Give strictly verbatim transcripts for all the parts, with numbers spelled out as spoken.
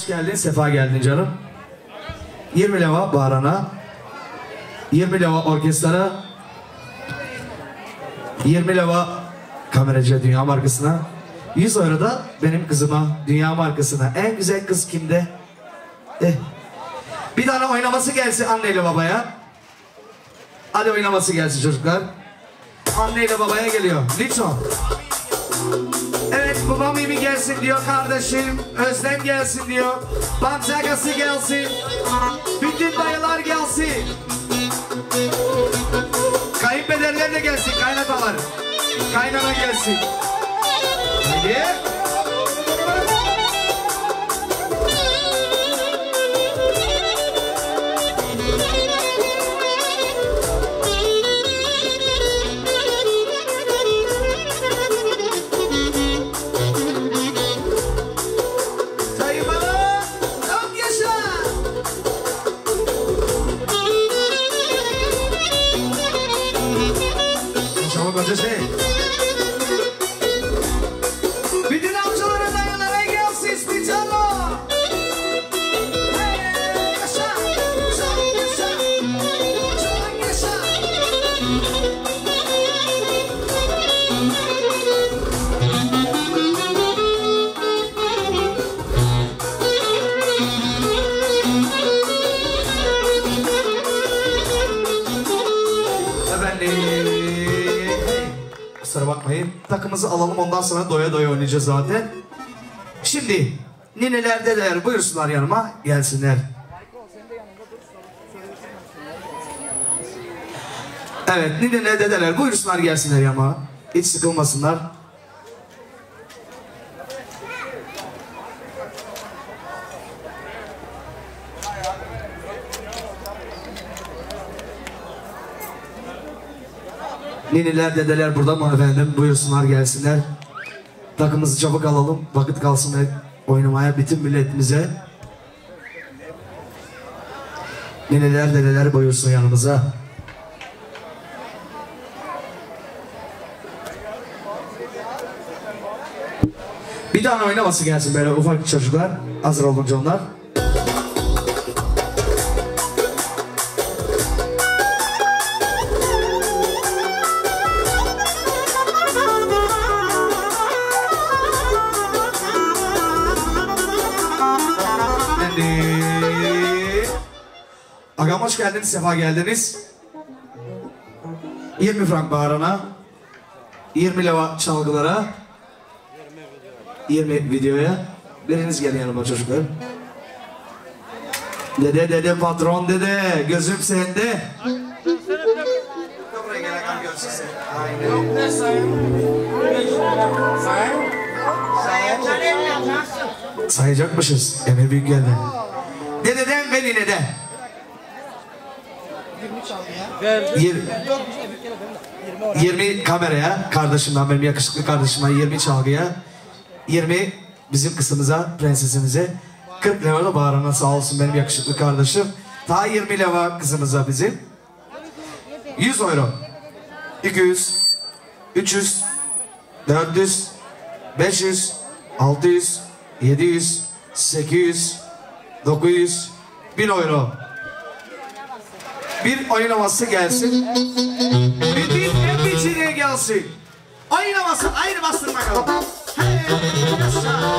hoş geldin, sefa geldin canım. yirmi leva Baran'a, yirmi leva orkestraya, yirmi leva kameracı dünya markasına, yüz euro da benim kızıma dünya markasına. En güzel kız kimde? Eh. Bir tane oynaması gelsin anneyle babaya. Hadi oynaması gelsin çocuklar. Anneyle babaya geliyor. Lütfen. Evet, babam iyi gelsin diyor kardeşim. Özlem gelsin diyor. Bamzagası gelsin. Bütün dayılar gelsin. Kayınpederler de gelsin, kaynatalar. Kaynana gelsin. Hadi. Bütün amcalara dayılara gelsin spitalo. Hey, yaşa, yaşa, yaşa, çok yaşa. Efendim. Kusura bakmayın. Takımımızı alalım, ondan sonra doya doya oynayacağız zaten. Şimdi nineler dedeler buyursunlar yanıma, gelsinler. Evet, nineler dedeler buyursunlar, gelsinler yanıma. Hiç sıkılmasınlar. Nineler, dedeler burada mı efendim? Buyursunlar, gelsinler. Takımımızı çabuk alalım. Vakit kalsın oynamaya bütün milletimize. Nineler, dedeler buyursun yanımıza. Bir tane oynaması gelsin böyle ufak çocuklar. Hazır olunca onlar. Agam hoş geldiniz, sefa geldiniz. yirmi frank Baran'a, yirmi leva çalgılara, yirmi videoya. Biriniz gelin yanıma çocuklar. Dede dede patron dede, gözüm sende. Buraya gel agam, görsün seni. Aynen. Sayacakmışız. Emir büyük geldi. Dededen ve nineden. yirmi kameraya, kardeşimden, benim yakışıklı kardeşime yirmi çalgıya, yirmi bizim kızımıza, prensesimize, kırk leva da Baran'a, sağ olsun benim yakışıklı kardeşim. Ta yirmi leva kızımıza bizim. yüz euro. iki yüz, üç yüz, dört yüz, beş yüz, altı yüz, yedi yüz, sekiz yüz, dokuz yüz, bin euro. Bir oynaması gelsin. Bütün en biçiliğe gelsin. Oynaması ayrı bastır bakalım. Hey, yaşa.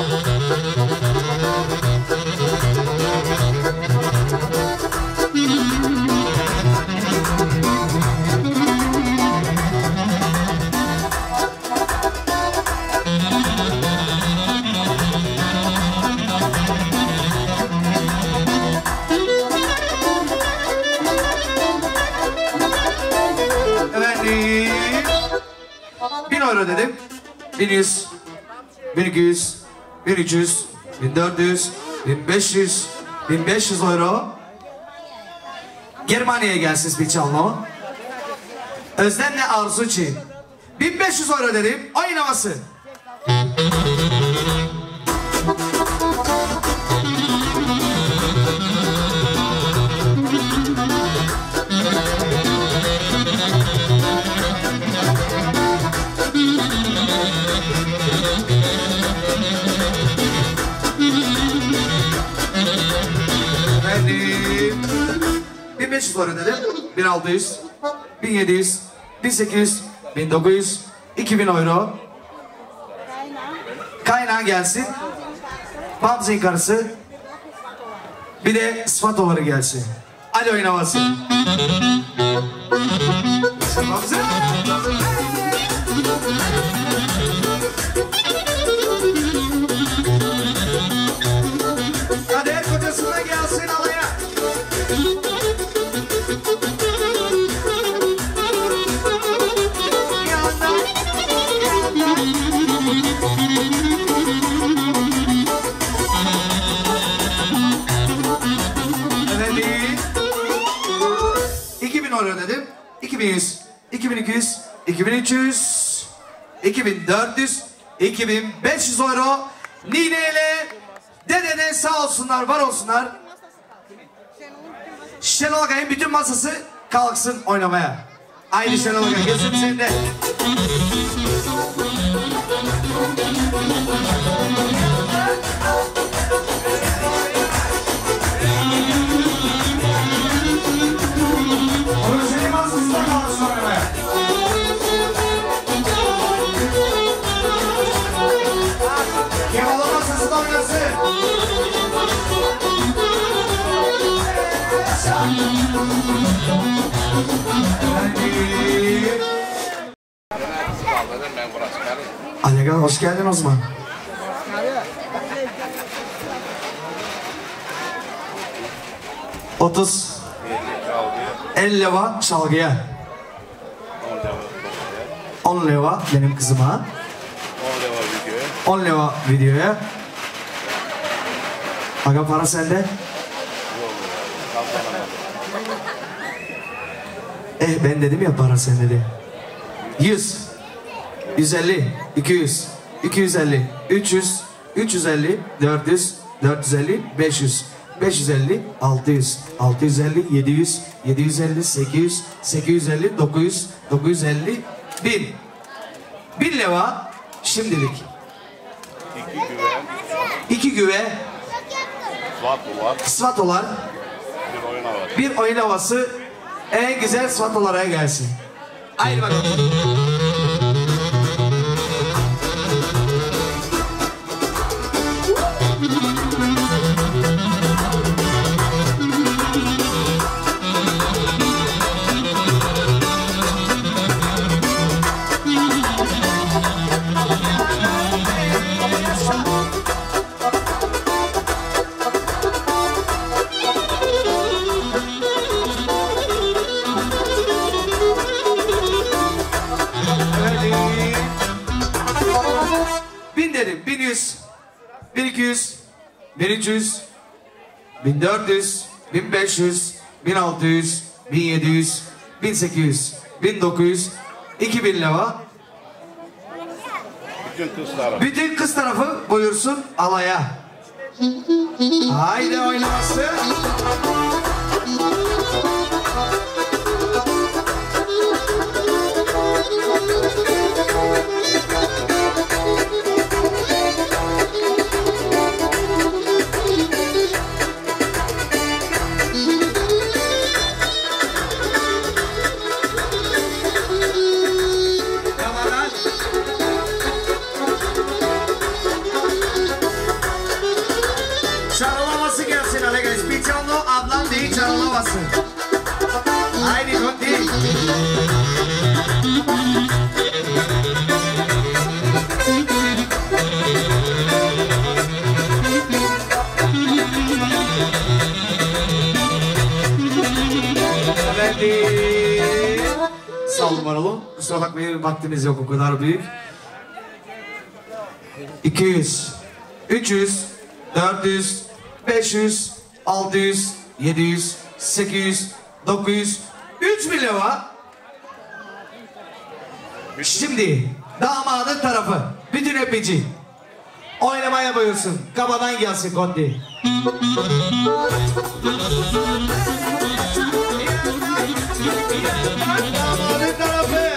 bin euro dedim. bin yüz, bin iki yüz, bin üç yüz, bin dört yüz, bin beş yüz, bin beş yüz euro. Germaniye gelsin Spicalno. Özlemle Arzu için. bin beş yüz euro dedim. Oynaması. bin beş yüz euro dedim. bin altı yüz, bin yedi yüz, bin sekiz yüz, bin dokuz yüz, iki bin euro. Kaynağı gelsin. Bamzin karısı. Bir de Sfatoları gelsin. Hadi oynaması. Bamzin. Kader kocasına gelsin alaya. Yanda, yanda. Evet. iki bin euro dedim. iki bin yüz, iki bin iki yüz, iki bin üç yüz, iki bin dört yüz, iki bin beş yüz euro. Nine ile dedene sağ olsunlar, var olsunlar. Şenol Agay'ın bütün masası kalksın oynamaya. Aynı Şenol Agay, gözüm sende. Orası masası da kalksın oynamaya. Kemal'ın masası da oynasın. Alega hoş geldin Osman. Otuz elli leva çalgıya. On leva benim kızıma. On leva videoya. Aga para sende. Eh ben dedim ya para sende diye. Yüz, yüz elli, iki yüz, iki yüz elli, üç yüz, üç yüz elli, dört yüz, dört yüz elli, beş yüz, beş yüz elli, altı yüz, altı yüz elli, yedi yüz, yedi yüz elli, sekiz yüz, sekiz yüz elli, dokuz yüz, dokuz yüz elli, bin. Bin leva şimdilik. İki güve. Svatolar. Bir oyun havası. En güzel svatolara gelsin. Haydi bakalım. bin üç yüz, bin dört yüz, bin beş yüz, bin altı yüz, bin yedi yüz, bin sekiz yüz, bin dokuz yüz, iki bin leva. Bütün kız tarafı. Bütün kız tarafı buyursun alaya. Haydi oynaması. Çaralaması gelsin Alex. Bir canlı ablam değil çaralaması. Haydi Kondi. Evet. Sağ olun var olun. Kusura bakmayın vaktimiz yok o kadar büyük. iki yüz, üç yüz, dört yüz, beş yüz, altı yüz, yedi yüz, sekiz yüz, dokuz yüz, üç bin lira. Şimdi damadın tarafı, bütün öpücü oynamaya buyursun. Kabadan gelsin Kondi. Damadın tarafı.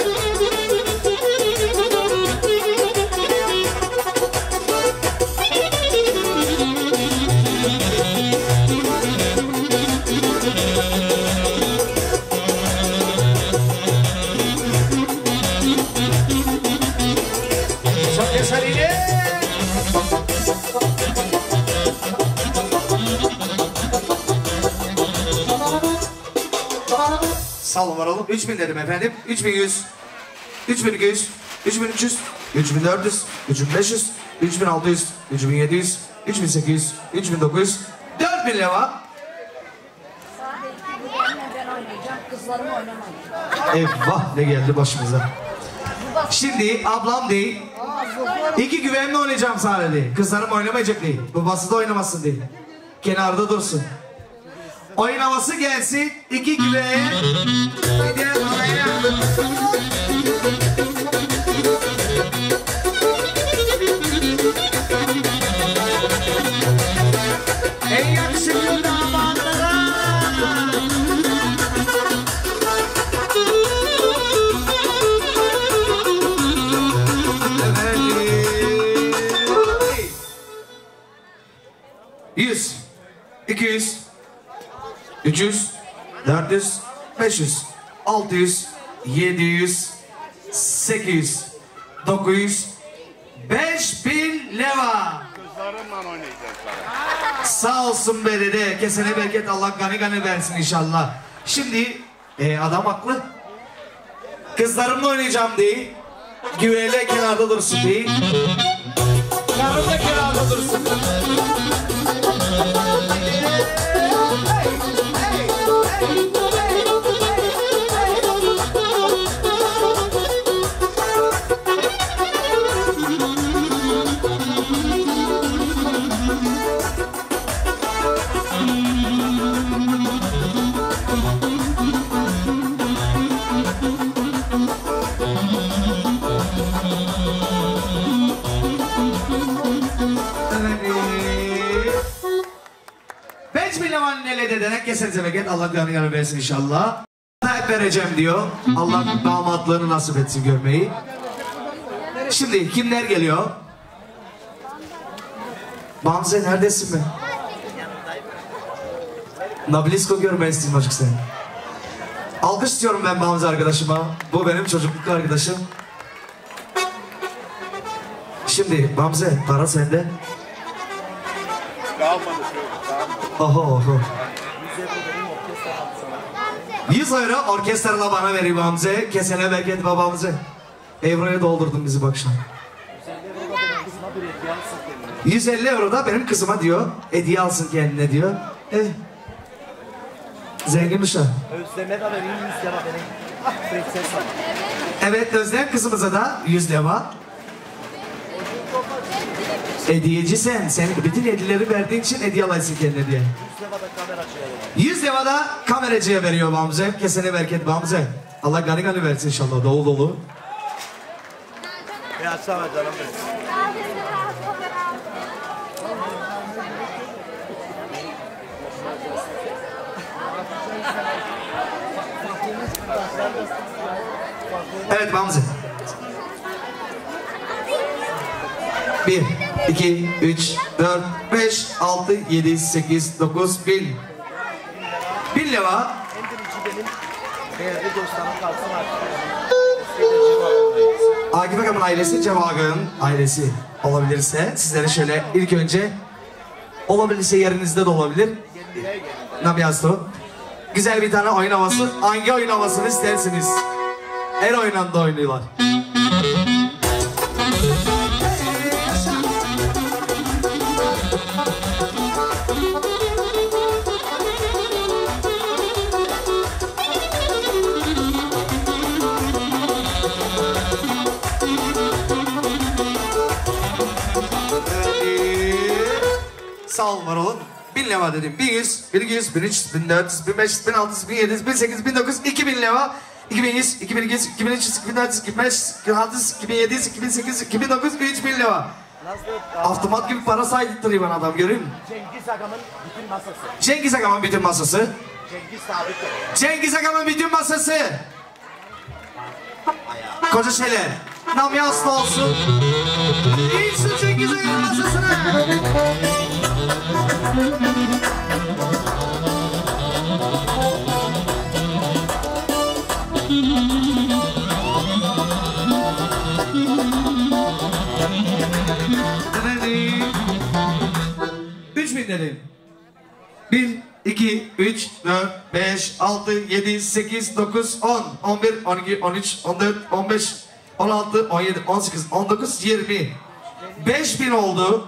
Sağ olun var olun. üç bin dedim efendim. üç bin yüz. üç bin iki yüz. üç bin üç yüz. üç bin dört yüz. üç bin beş yüz. üç bin altı yüz. üç bin yedi yüz. üç bin sekiz yüz. üç bin dokuz yüz. dört bin leva. Kızlarım oynamayacak. Eyvah ne geldi başımıza. Şimdi ablam değil. İki güvenle oynayacağım sadece. Kızlarım oynamayacak değil. Babası da oynamasın değil. Kenarda dursun. Oynaması gelsin. İki güven. En yakışıklı damatlara. yüz, iki yüz, üç yüz, dört yüz, beş yüz, altı yüz, yedi yüz, sekiz yüz, dokuz yüz, beş bin leva. Kızlarımla oynayacaklar. Sağ olsun be dede. Kesene bereket, Allah gani gani versin inşallah. Şimdi e, adam haklı. Kızlarımla oynayacağım değil. Güveyle kenarda dursun değil. Karım da kenarda dursun. beş bin levan nele dedene kesenize bereket, Allah gani gani versin inşallah. Hep vereceğim diyor. Allah damatlığını nasip etsin görmeyi. Şimdi kimler geliyor? Bamze neredesin be? Nablisko görmeyi istedim açık seni. Alkış istiyorum ben Bamze arkadaşıma. Bu benim çocukluk arkadaşım. Şimdi Bamze para sende. Kalmadı şöyle, kalmadı. Oho oho. yüz euro orkestrala bana vereyim Bamze. Kesene bereket babamızı. Euro'ya doldurdun bizi bak şu an. yüz elli euro da benim kızıma diyor. Hediye alsın kendine diyor. Eh. Zengin uşak. Özleme de vereyim, yüz lira vereyim. Ah, prenses hanım. Evet Özlem kızımıza da yüz lira. Hediyeci sen. Sen bütün hediyeleri verdiğin için hediye alaysın kendine diye. yüz lira da kamera açıyor. yüz lira da kameracıya veriyor Bamze. Kesene bereket Bamze. Allah gani gani versin inşallah dolu dolu. Ya açsana canım benim. Evet Bamze. Bir, iki, üç, dört, beş, altı, yedi, sekiz, dokuz, bin. Bin lira. En birinci benim değerli dostlarım kalsın artık. Akif Akam'ın ailesi, Cevagın ailesi olabilirse sizlere şöyle ilk önce olabilirse yerinizde de olabilir. Nabiyasto. Güzel bir tane oynaması. Hangi oynamasını istersiniz? Her oynanda oynuyorlar. Sağ olun var olun. Bin leva dedim. Bin yüz, bin iki yüz, bin üç yüz, bin dört yüz, bin beş yüz, bin altı yüz, bin yedi yüz, bin sekiz yüz, bin dokuz yüz, iki bin leva. iki bin yüz, iki bin iki yüz, iki bin üç yüz, iki bin dört yüz, iki bin beş yüz, iki bin altı yüz, iki bin yedi yüz, iki bin sekiz yüz, iki bin dokuz yüz, üç bin leva. Avtomat gibi para saydırtırıyor bana adam görüyor musun? Cengiz Agam'ın bütün masası. Cengiz Agam'ın bütün masası. Cengiz sabit ol. Cengiz Agam'ın bütün masası. Koca şeyler. Nam yaslı olsun. İyi şu Cengiz Agam'ın masasına. Üç bin dedim. bir, iki, üç, dört, beş, altı, yedi, sekiz, dokuz, on, on bir, on iki, on üç, on dört, on beş, on altı, on yedi, on sekiz, on dokuz, yirmi. beş bin oldu.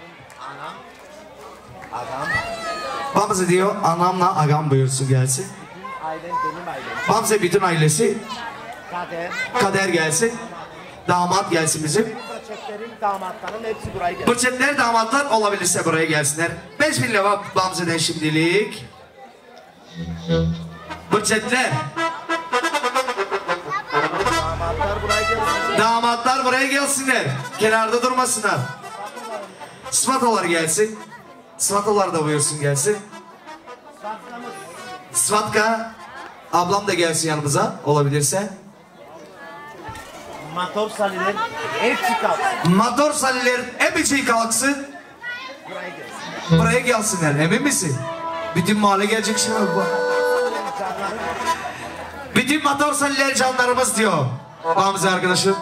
Agam. Bamze diyor anamla agam buyursun gelsin. Ailem benim ailem. Bamze bütün ailesi. Kader. Kader gelsin. Damat gelsin bizim. Benim bıçaklarım, damatlarım hepsi buraya geldi. Bıçetler damatlar olabilirse buraya gelsinler. beş bin lira Bamze'den şimdilik. Bıçetler. Damatlar buraya geldi. Damatlar buraya gelsinler. Kenarda durmasınlar. Svatolar gelsin. Svatolar da buyursun gelsin. Svatka. Ablam da gelsin yanımıza olabilirse. Motor saliler hepsi kalsın. Motor saliler hepsi kalksın. Buraya gelsin. Buraya gelsinler. Emin misin? Bütün mahalle gelecek şimdi bak. Bütün motor saliler canlarımız diyor. Bamze arkadaşım.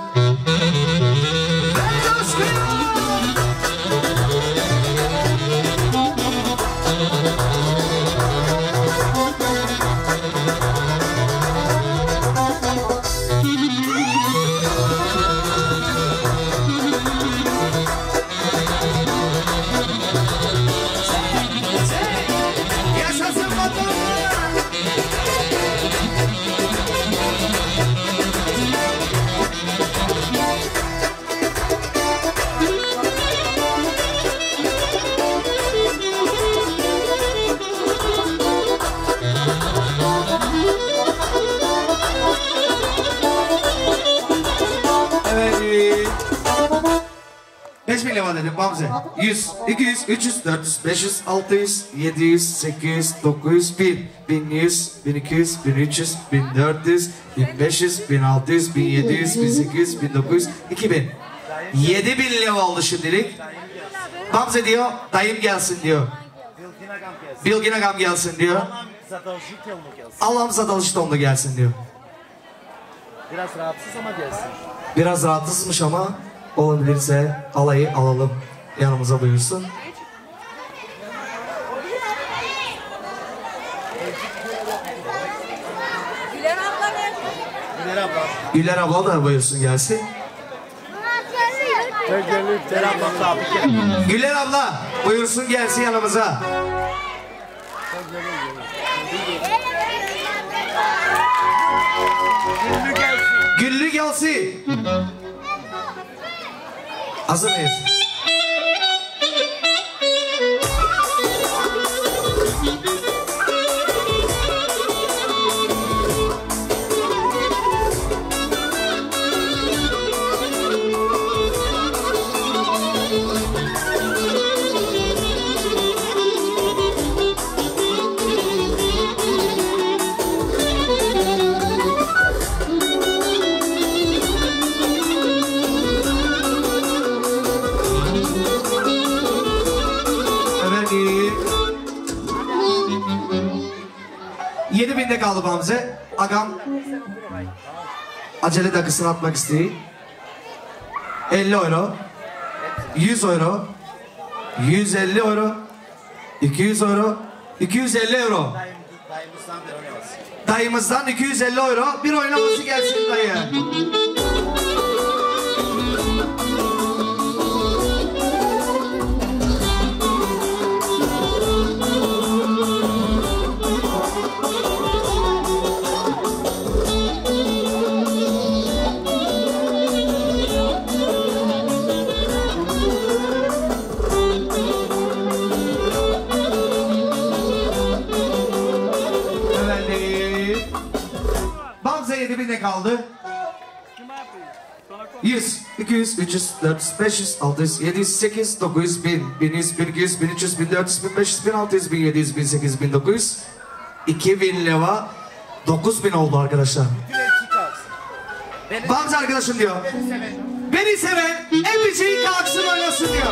Yaşasın motorlar! Evet. beş bin lira dedim Bamze. yüz, iki yüz, üç yüz, dört yüz, beş yüz, altı yüz, yedi yüz, sekiz yüz, dokuz yüz, bin, bin yüz, bin iki yüz, bin üç yüz, bin dört yüz, bin beş yüz, bin altı yüz, bin yedi yüz, bin sekiz yüz, bin dokuz yüz, iki bin. yedi bin lira oldu şimdilik. Bamze diyor, dayım gelsin diyor. Bilgin agam gelsin. Bilgin agam gelsin diyor. Allah'ım satılışı yolunu gelsin. Allah'ım satılış tonlu gelsin diyor. Biraz rahatsız ama gelsin. Biraz rahatsızmış ama olabilirse alayı alalım. Yanımıza buyursun. Güler abla nerede? Güler abla. Güler abla da buyursun gelsin. Güler abla da abi gel. Güler abla buyursun gelsin yanımıza. Güllü gelsin. Güllü gelsin. Hazır mıyız? yedi binde kaldı Bamze. Agam acele dakikasını atmak istiyor. elli euro, yüz euro, yüz elli euro, iki yüz euro, iki yüz elli euro. Dayımızdan bir oynamasın. Dayımızdan iki yüz elli euro bir oynaması gelsin dayı. yedi binde kaldı. yüz, iki yüz, üç yüz, dört yüz, beş yüz, altı yüz, yedi yüz, sekiz yüz, dokuz yüz, bin, bin yüz, bin iki yüz, bin üç yüz, bin dört yüz, bin beş yüz, bin altı yüz, bin yedi yüz, bin sekiz yüz, bin dokuz yüz, iki bin lira, dokuz bin oldu arkadaşlar. Bamze arkadaşım diyor. Beni seven en bir şeyi kalksın oynasın diyor.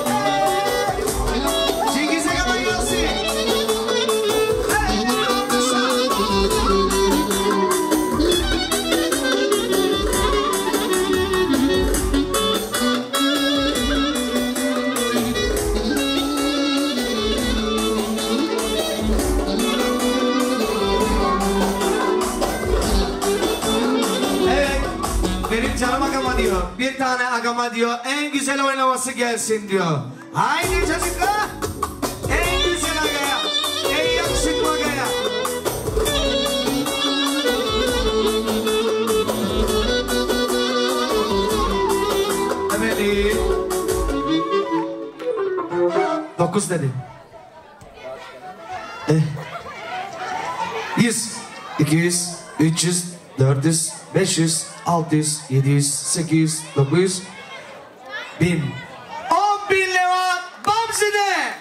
Cengiz'e kadar gelsin. diyor. Bir tane agama diyor. En güzel oynaması gelsin diyor. Haydi çocuklar. En güzel agaya. En yakışıklı agaya. Evet. Dokuz dedim. Eh. Yüz. iki yüz. üç yüz. dört yüz. beş yüz. altı yüz. yedi yüz. sekiz yüz. dokuz yüz. bin. on bin lira Bamzi'de.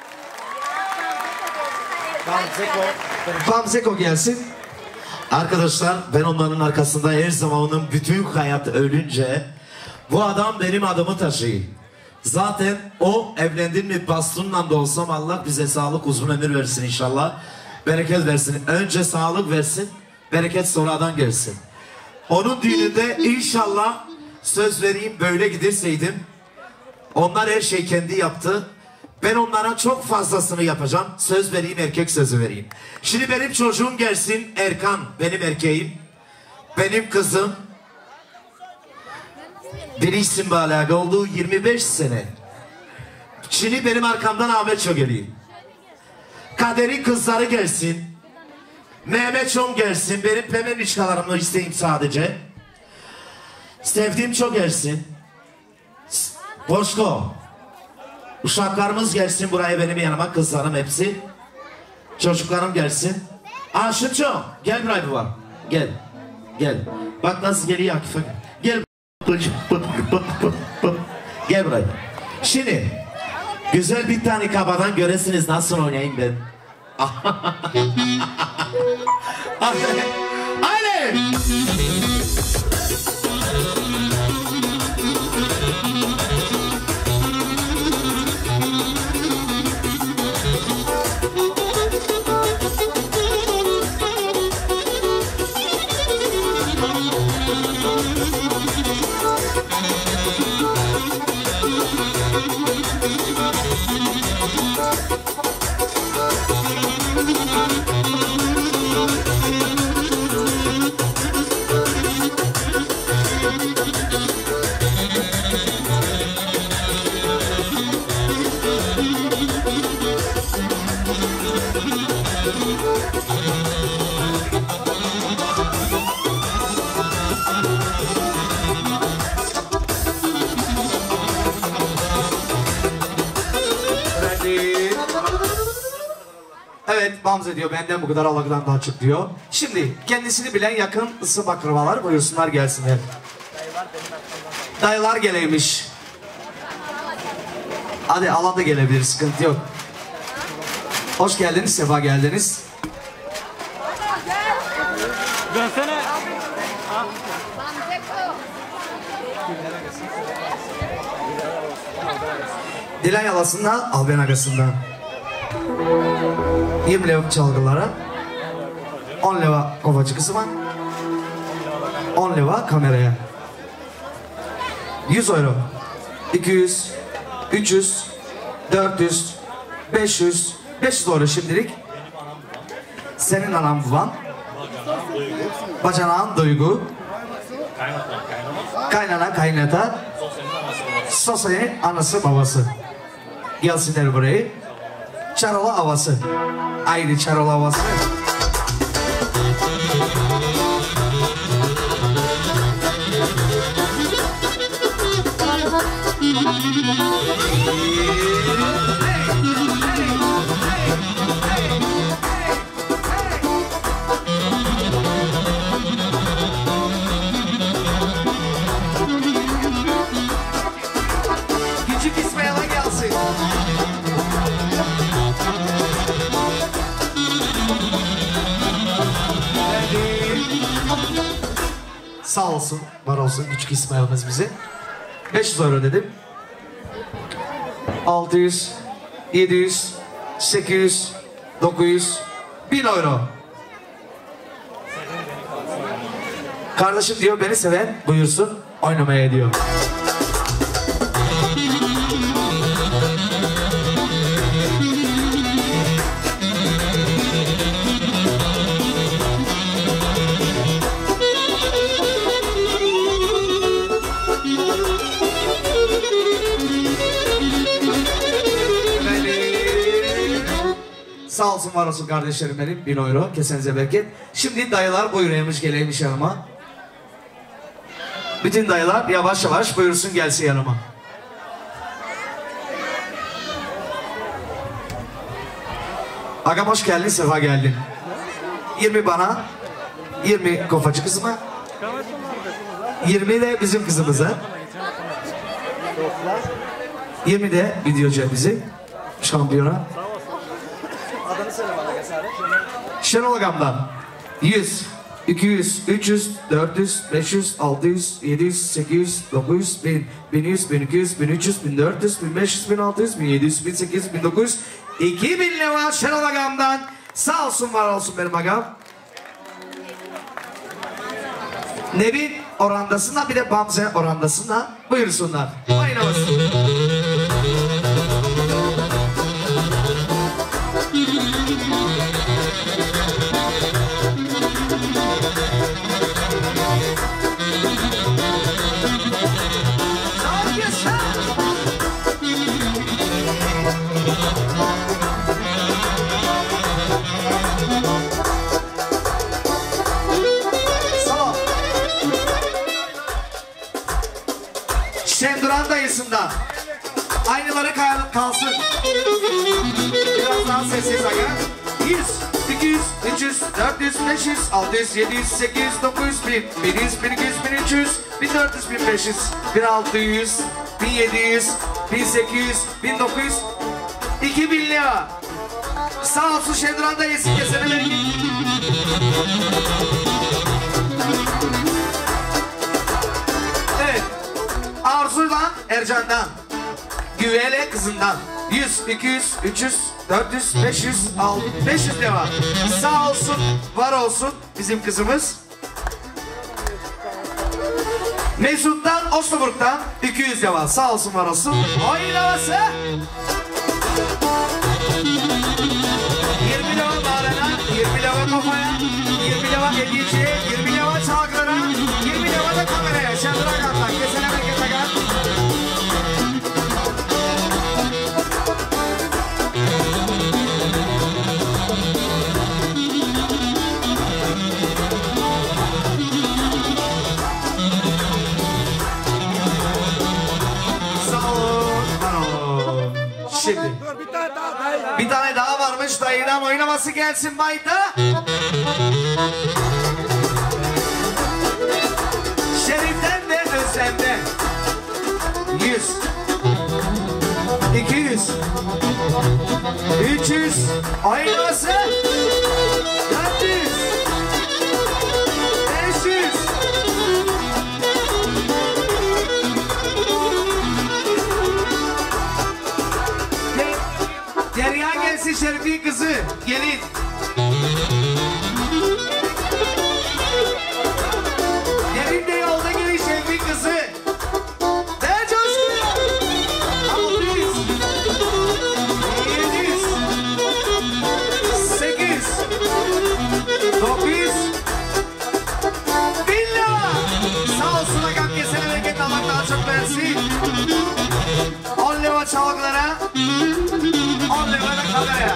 Bamzeko. Bamzeko gelsin. Arkadaşlar ben onların arkasında her zamanın bütün hayat ölünce bu adam benim adımı taşıyor. Zaten o evlendin mi bastonla da olsam Allah bize sağlık uzun ömür versin inşallah. Bereket versin. Önce sağlık versin. Bereket sonradan gelsin. Onun düğününde inşallah söz vereyim böyle giderseydim. Onlar her şey kendi yaptı. Ben onlara çok fazlasını yapacağım. Söz vereyim, erkek sözü vereyim. Şimdi benim çocuğum gelsin. Erkan benim erkeğim. Benim kızım. Bir isim balaga oldu yirmi beş sene. Şimdi benim arkamdan Ahmet Ço geliyor. Kader'in kızları gelsin. Mehmet Çom gelsin. Benim pembe nişkalarımla isteyeyim sadece. Sevdiğim çok gelsin. Boşko. Uşaklarımız gelsin buraya benim yanıma, kızlarım hepsi. Çocuklarım gelsin. Aşıkço gel buraya baba. Gel. Gel. Bak nasıl geliyor Akif'e. Gel. Gel buraya. Şimdi güzel bir tane kabadan göresiniz nasıl oynayayım ben. Haydi. Evet, Bamze diyor benden bu kadar, Allah'tan daha çok diyor. Şimdi kendisini bilen yakın ısı akrabalar buyursunlar gelsinler. Dayılar geleymiş. Hadi Allah da gelebilir, sıkıntı yok. Hoş geldiniz, sefa geldiniz. Dönsene. Dilay alasında, Alben agasında. yirmi leva çalgılara, on leva kovacı kısma, on leva kameraya. yüz euro, iki yüz, üç yüz, dört yüz, beş yüz, beş yüz euro şimdilik. Senin anan baban, bacanağın Duygu, kaynana kaynata, Sosa'nın anası babası. Gelsinler burayı. Çarola havası. Ayrı çarola havası. Küçük İsmail'e gelsin. Sağ olsun, var olsun küçük İsmail'imiz bize. beş yüz euro dedim. altı yüz, yedi yüz, sekiz yüz, dokuz yüz, bin euro. Kardeşim diyor beni seven buyursun oynamaya diyor. Sağ olsun var olsun kardeşlerim benim. Bin euro. Kesenize bereket. Şimdi dayılar buyuraymış geleymiş yanıma. Bütün dayılar yavaş yavaş buyursun gelsin yanıma. Agam hoş geldin, sefa geldin. yirmi bana, yirmi kofacı kızıma, yirmi de bizim kızımıza, yirmi de videocu bizi, şampiyona. Adını söyle bana Keser. Şenol Agam'dan yüz, iki yüz, üç yüz, dört yüz, beş yüz, altı yüz, yedi yüz, sekiz yüz, dokuz yüz, bin, bin yüz, bin iki yüz, bin üç yüz, bin dört yüz, bin beş yüz, bin altı yüz, bin yedi yüz, bin sekiz yüz, bin dokuz yüz, iki bin lira Şenol Agam'dan. Sağ olsun var olsun benim agam. Nevin orandasına bir de Bamze orandasına buyursunlar. Oynamasın. Şenduran dayısından aynıları kalsın. Biraz daha sessiz aga. yüz, iki yüz, üç yüz, dört yüz, beş yüz, altı yüz, yedi yüz, sekiz yüz, dokuz yüz, bin, bin yüz, bin iki yüz, bin üç yüz, bin dört yüz, bin beş yüz, bin altı yüz, bin yedi yüz, bin sekiz yüz, bin dokuz yüz, iki bin lira. Sağ olsun Şenduran dayısı kesene verin. Evet. Arzu'dan, Ercan'dan, Güvele kızından yüz, iki yüz, üç yüz, dört yüz, beş yüz, altı yüz, beş yüz lira. Sağ olsun, var olsun bizim kızımız. Mesut'tan, Osnabrück'tan iki yüz lira. Sağ olsun, var olsun. Oynaması. yirmi lira bağrına, yirmi lira kafaya, yirmi lira hediyeciye, yirmi lira çalgılara, yirmi lira da kameraya. Şenduran Agam'dan kesene bereket aga. Sağ olun, var olun. Şimdi bir tane daha varmış, dayıdan oynaması gelsin bayda. Şerif'ten ve Özlem'den yüz, iki yüz, üç yüz, oynaması dört yüz, beş yüz, Derya gelsin Şerif'in kızı, gelin. Gelin de yolda gelin Şerif'in kızı. Ver coşkuyu. altı yüz, yedi yüz, sekiz yüz, dokuz yüz, bin lira. Sağ olsun agam kesene bereket, Allah daha çok versin. on lira çalgılara, on lira da kameraya.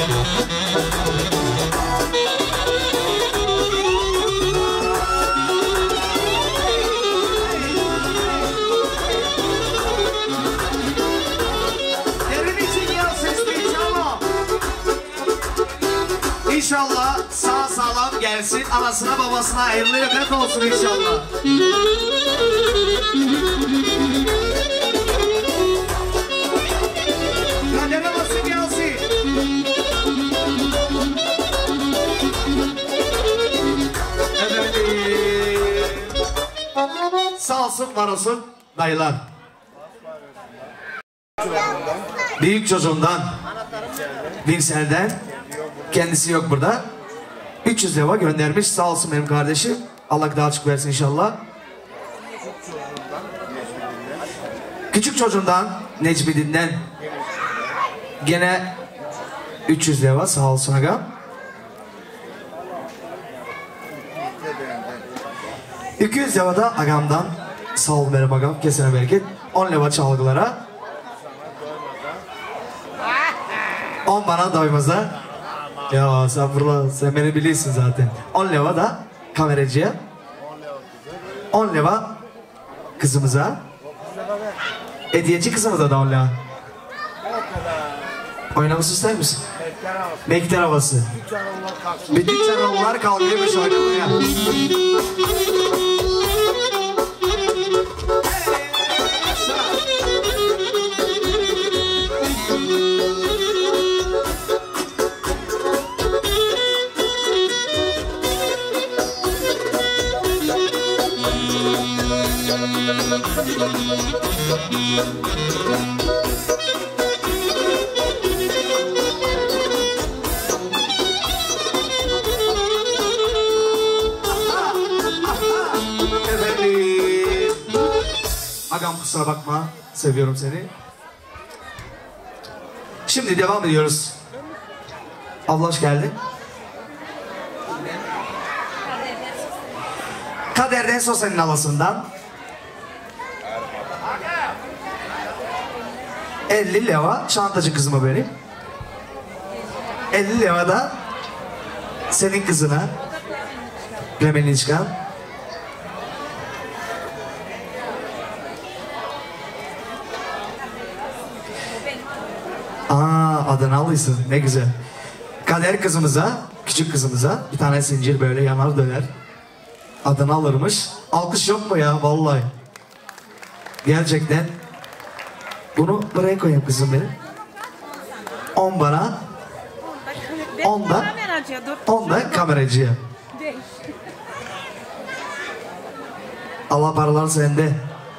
Derin için ya sesli inşallah. İnşallah sağ sağlam gelsin, anasına babasına hayırlı evlat olsun inşallah. Kadere basın gelsin. Efendim. Sağ olsun, var olsun dayılar. Büyük çocuğundan, Binsel'den, kendisi yok burada. üç yüz lira göndermiş, sağ olsun benim kardeşim. Allah daha açık versin inşallah. Küçük çocuğundan, Necmiddin'den gene üç yüz lira, sağ olsun aga. iki yüz lira da agamdan, sağ ol benim agam, kesene bereket. on lira çalgılara, on bana doymaza. Ya sabırla, sen beni biliyorsun zaten. on leva da kameracıya. on leva kızımıza. Hediyeci kızımıza da on leva. Oynaması ister misin? Mekter havası. Bütün çarollar kalkıyormuş oynamaya. Agam kusura bakma, seviyorum seni. Şimdi devam ediyoruz. Allah hoş geldin. Kaderden Sosyal'in havasından elli leva çantacı kızıma benim. elli leva da senin kızına Clemen'in çıkan. Aa, adını alıyorsun, ne güzel. Kader kızımıza, küçük kızımıza bir tane zincir böyle yanar döner. Adını alırmış. Alkış yok mu ya vallahi. Gerçekten. Bunu buraya koyayım kızım benim. On bana. On da. On da kameracıya. Allah paralar sende.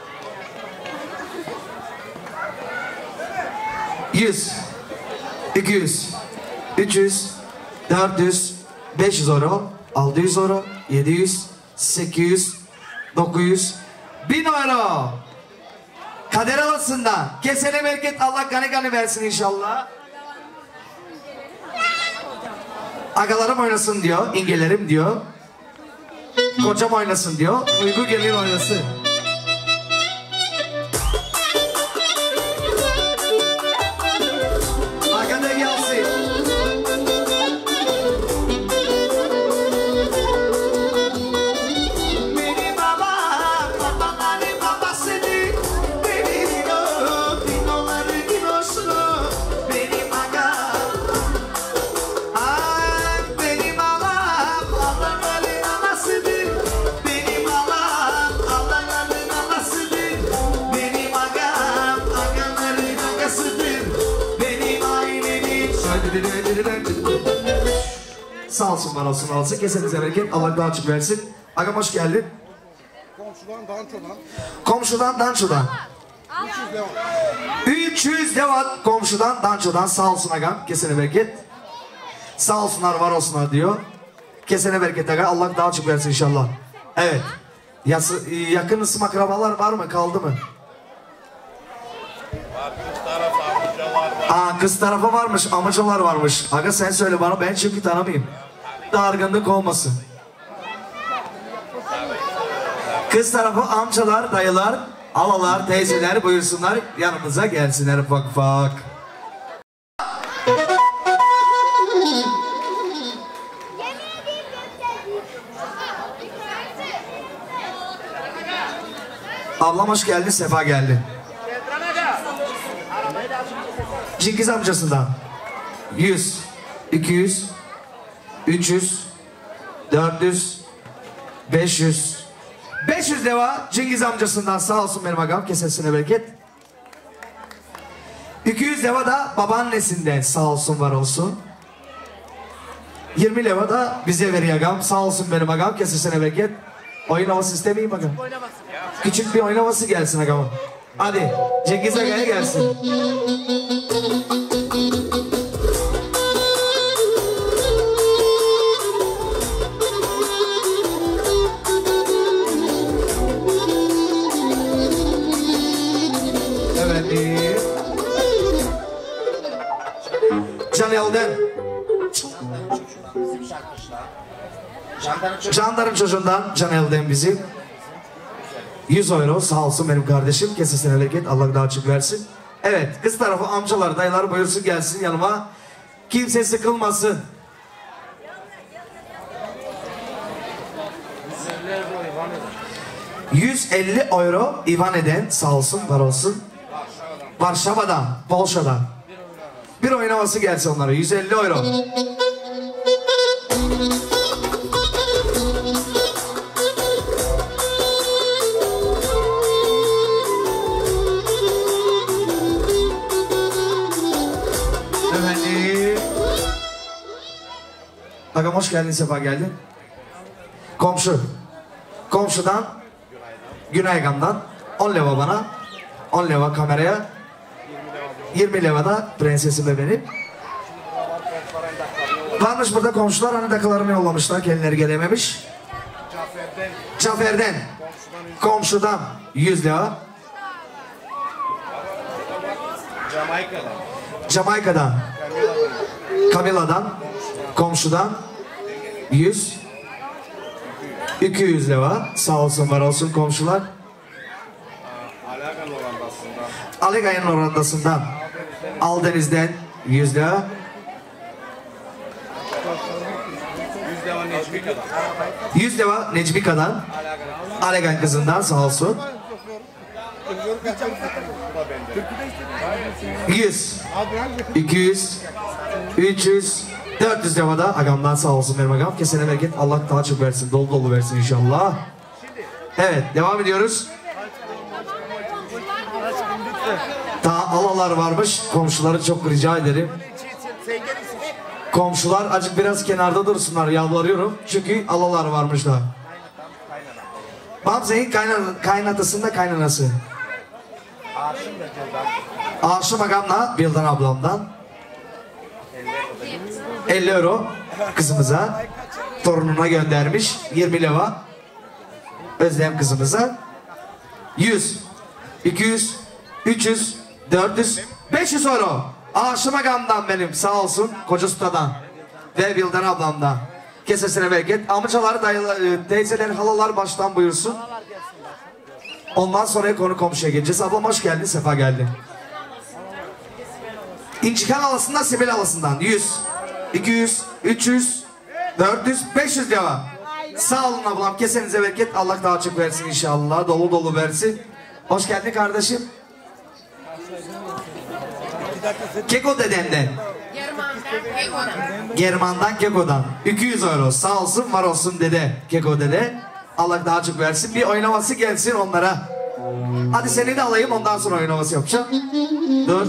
Yüz. iki yüz. Üç yüz. Dört yüz. Beş yüz euro. Altı yüz euro. Yedi yüz. Sekiz yüz. Dokuz yüz. Bin euro. Kader havasında. Kesene bereket, Allah gani gani versin inşallah. Agalarım oynasın diyor. İngelerim diyor. Kocam oynasın diyor. Uygu gelin oynasın. Aga da gelsin. Sağ olsun, var olsun, olsun. Kesenize bereket, Allah daha açık versin. Agam hoş geldin. Komşudan dançodan. Komşudan dançodan. üç yüz devat komşudan dançodan, sağ olsun agam. Kesene bereket. Sağ olsunlar, var olsunlar diyor. Kesene bereket agam, Allah daha açık versin inşallah. Evet. Yası, yakın ısım akrabalar var mı, kaldı mı? Aa, kız tarafı varmış, amcalar varmış. Aga sen söyle bana, ben çünkü tanımayayım. Dargınlık olmasın. Kız tarafı amcalar, dayılar, alalar, teyzeler buyursunlar, yanımıza gelsinler ufak ufak. Ablam hoş geldin, sefa geldin. Cengiz amcasından yüz, iki yüz, üç yüz, dört yüz, beş yüz, beş yüz deva Cengiz amcasından, sağ olsun benim agam, kesesine bereket. iki yüz deva da babaannesinden, sağ olsun, var olsun. yirmi leva da bize veriyor agam, sağ olsun benim agam, kesesine bereket. Oyun havası istemeyeyim agam. Küçük bir oyun havası gelsin agam. Hadi Cengiz agaya gelsin. Evet. Can Elden. Candarım çocuğundan Can Elden bizim. yüz euro, sağ olsun benim kardeşim. Kesesine bereket, Allah daha açık versin. Evet, kız tarafı amcalar, dayılar buyursun gelsin yanıma. Kimse sıkılmasın. yüz elli euro ivan eden sağ olsun var olsun. Varşava'dan, Polşa'dan. Bir oynaması gelsin onlara yüz elli euro. Efendim. Agam hoş geldin, sefa geldin. Komşu. Komşudan Günaygam'dan on leva bana, on leva kameraya, yirmi leva da prensesime benim. Varmış burada komşular, hani dakikalarını yollamışlar, kendileri gelememiş. Cafer'den, komşudan yüz leva. Jamaika'dan. Jamaika'dan, Camila'dan, komşudan yüz. iki yüz leva. Sağ olsun var olsun komşular. Alaga'nın orandasından. Aligay'ın orandasından. Aldeniz'den yüz lira. yüz leva Necmika'dan. yüz lira Necmika'dan. Aligay kızından sağ olsun. yüz, iki yüz, üç yüz, dört yüz lira da agamdan sağ olsun benim agam. Kesene bereket, Allah daha çok versin, dolu dolu versin inşallah. Evet, devam ediyoruz. Daha alalar varmış, komşuları çok rica ederim. Komşular acık biraz kenarda dursunlar, yalvarıyorum. Çünkü alalar varmış da. Babze'nin kayna kaynatısında kaynanası. Aşım agamla Bildan ablamdan elli euro kızımıza, torununa göndermiş. yirmi leva Özlem kızımıza. yüz, iki yüz, üç yüz, dört yüz, beş yüz euro Aşım agamdan benim sağ olsun, Koca Sultan'dan ve Bildan ablamdan. Kesesine bereket. Amcalar, dayılar, teyzeler, halalar baştan buyursun. Ondan sonra konu komşuya geleceğiz. Ablam hoş geldin, sefa geldin. İncikan halasından, Sibel halasından yüz, iki yüz, üç yüz, dört yüz, beş yüz lira. Sağ olun ablam, kesenize bereket. Allah daha çok versin inşallah. Dolu dolu versin. Hoş geldin kardeşim. Keko dedenden. German'dan, Keko'dan. German'dan, Keko'dan. iki yüz euro. Sağ olsun, var olsun dede. Keko dede. Allah daha çok versin. Bir oynaması gelsin onlara. Hadi seni de alayım, ondan sonra oynaması yapacağım. Dur.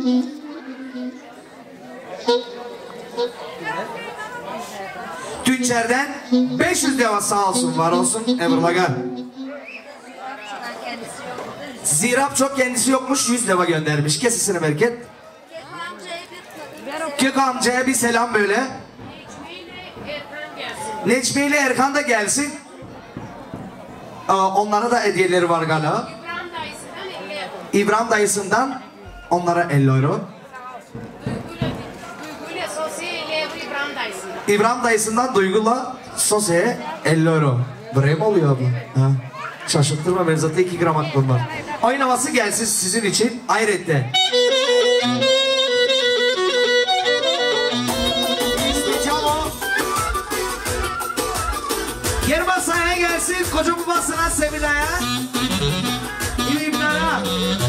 Tünçer'den beş yüz lira sağ olsun, var olsun Emrullah. Zirap çok kendisi yokmuş, yüz lira göndermiş. Kesesine bereket. Keko amcaya bir selam böyle. Necmi ile Erkan da gelsin. Aa, onlara da hediyeleri var galiba. İbrahim dayısından onlara elli euro. İbrahim dayısından Duygu'la Sosya'ya elli euro. Buraya mı oluyor abla? Ha. Şaşırtırma beni, zaten iki gram aklım var. Oynaması gelsin sizin için ayrıca. Yer basaya gelsin, koca babasına Sevilay'a. İlimlere.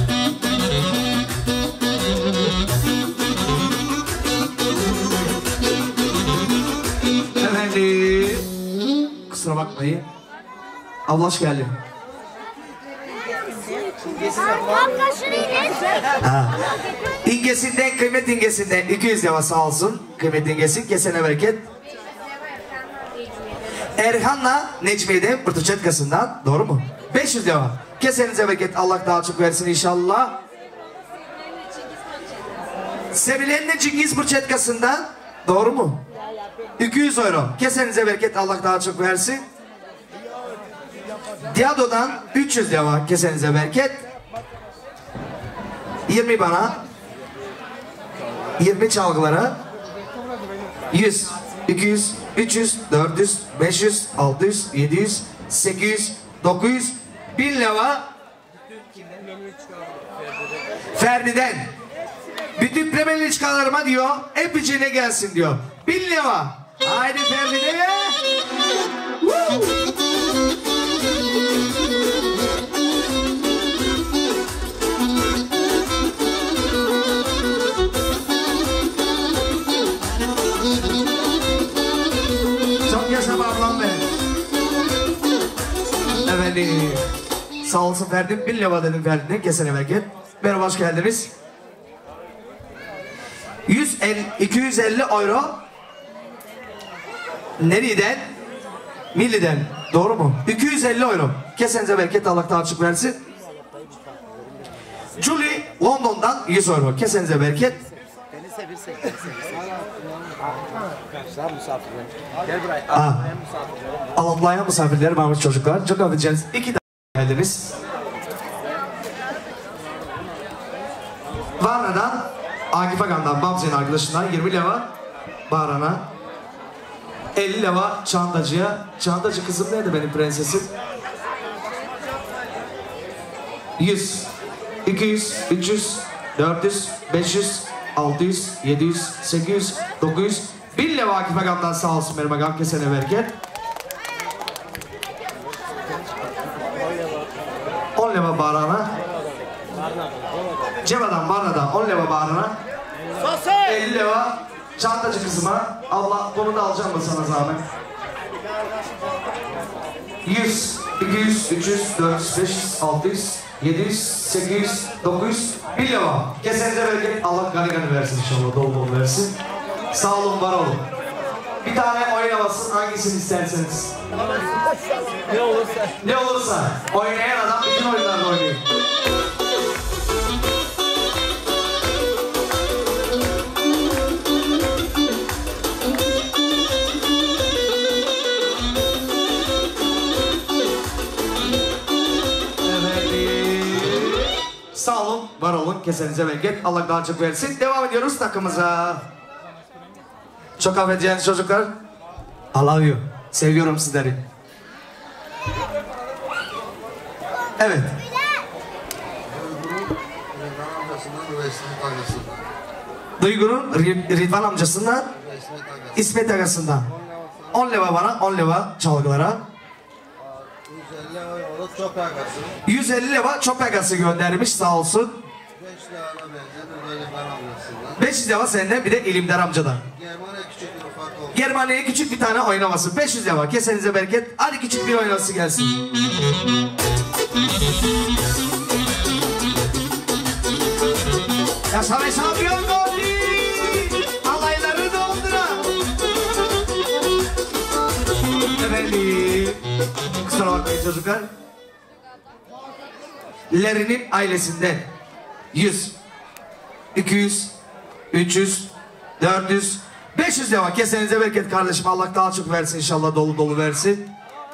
Efendim. Kusura bakmayın. Abla hoş geldin. Ha. İngesinden, kıymet ingesinden iki yüz lira sağ olsun. Kıymet ingesi, kesene bereket. Erhan'la Necmiye'de Pırtıçetkası'ndan, doğru mu? beş yüz lira. Kesenize bereket, Allah daha çok versin inşallah. Sevilenle Cengiz Pırtıçetkası'ndan, doğru mu? iki yüz euro. Kesenize bereket, Allah daha çok versin. Diado'dan üç yüz lira, kesenize bereket. yirmi bana. yirmi çalgılara. yüz, iki yüz, üç yüz, dört yüz, beş yüz, altı yüz, yedi yüz, sekiz yüz, dokuz yüz, bin lira. Ferdi'den. Bütün premeli çıkanlarıma diyor, hep içine gelsin diyor. bin lira. Haydi Ferdi'de. Efendim. Sağ olsun Ferdim. Bir leva dedim Ferdi'ne. Kesene bereket. Merhaba, hoş geldiniz. yüz elli, iki yüz elli euro. Nereden? Milli'den. Doğru mu? iki yüz elli euro. Kesenize bereket, Allah daha açık versin. Julie London'dan yüz euro. Kesenize bereket. Beni sevirse, beni sevirse. Sen misafirlerim. Gel buraya. Aa. Ben misafirlerim. Almanya misafirleri varmış çocuklar. Çok affedeceğiniz. İki tane geldiniz. Varna'dan, Akif Agan'dan, Babzin arkadaşından yirmi leva. Baran'a. elli leva Çantacı'ya. Çantacı kızım nerede benim prensesim? yüz, iki yüz, üç yüz, dört yüz, beş yüz, altı yüz, yedi yüz, sekiz yüz, dokuz yüz. bin leva Akif Agan'dan sağ olsun benim agam, kesene bereket. on leva Baran'a. Ceva'dan Barna'dan on leva Baran'a. elli leva Çantacı kızıma. Allah bunu da alacağım mı sana zahmet? yüz, iki yüz, üç yüz, dört yüz, beş yüz, altı yüz, yedi yüz, sekiz yüz, dokuz yüz, bir leva. Kesenize bereket, Allah gani gani versin inşallah, dolu dolu versin. Sağ olun, var olun. Bir tane oynamasın, hangisini isterseniz. Ne olursa. Ne olursa. Oynayan adam bütün oyunlarda oynuyor. Sağ olun, var olun, kesenize bereket, Allah daha çok versin. Devam ediyoruz takımıza. Çok affedeceğiniz çocuklar. I love you. Seviyorum sizleri. Evet. Duygu'nun Ridvan amcasından, İsmet Agası'ndan. on leva bana, on leva çalgılara. yüz elli leva çöp agası göndermiş, sağ olsun. beş yüz leva senden, bir de İlimdar amcadan. Germaniye küçük bir tane oynaması. beş yüz leva, kesenize bereket. Hadi küçük bir oynaması gelsin. Yaşa ve şampiyon golü. Alayları dolduran. Efendim. Kusura bakmayın çocuklar. Larry'nin ailesinden yüz, iki yüz, üç yüz, dört yüz, beş yüz leva. Kesenize bereket kardeşim. Allah daha çok versin inşallah, dolu dolu versin.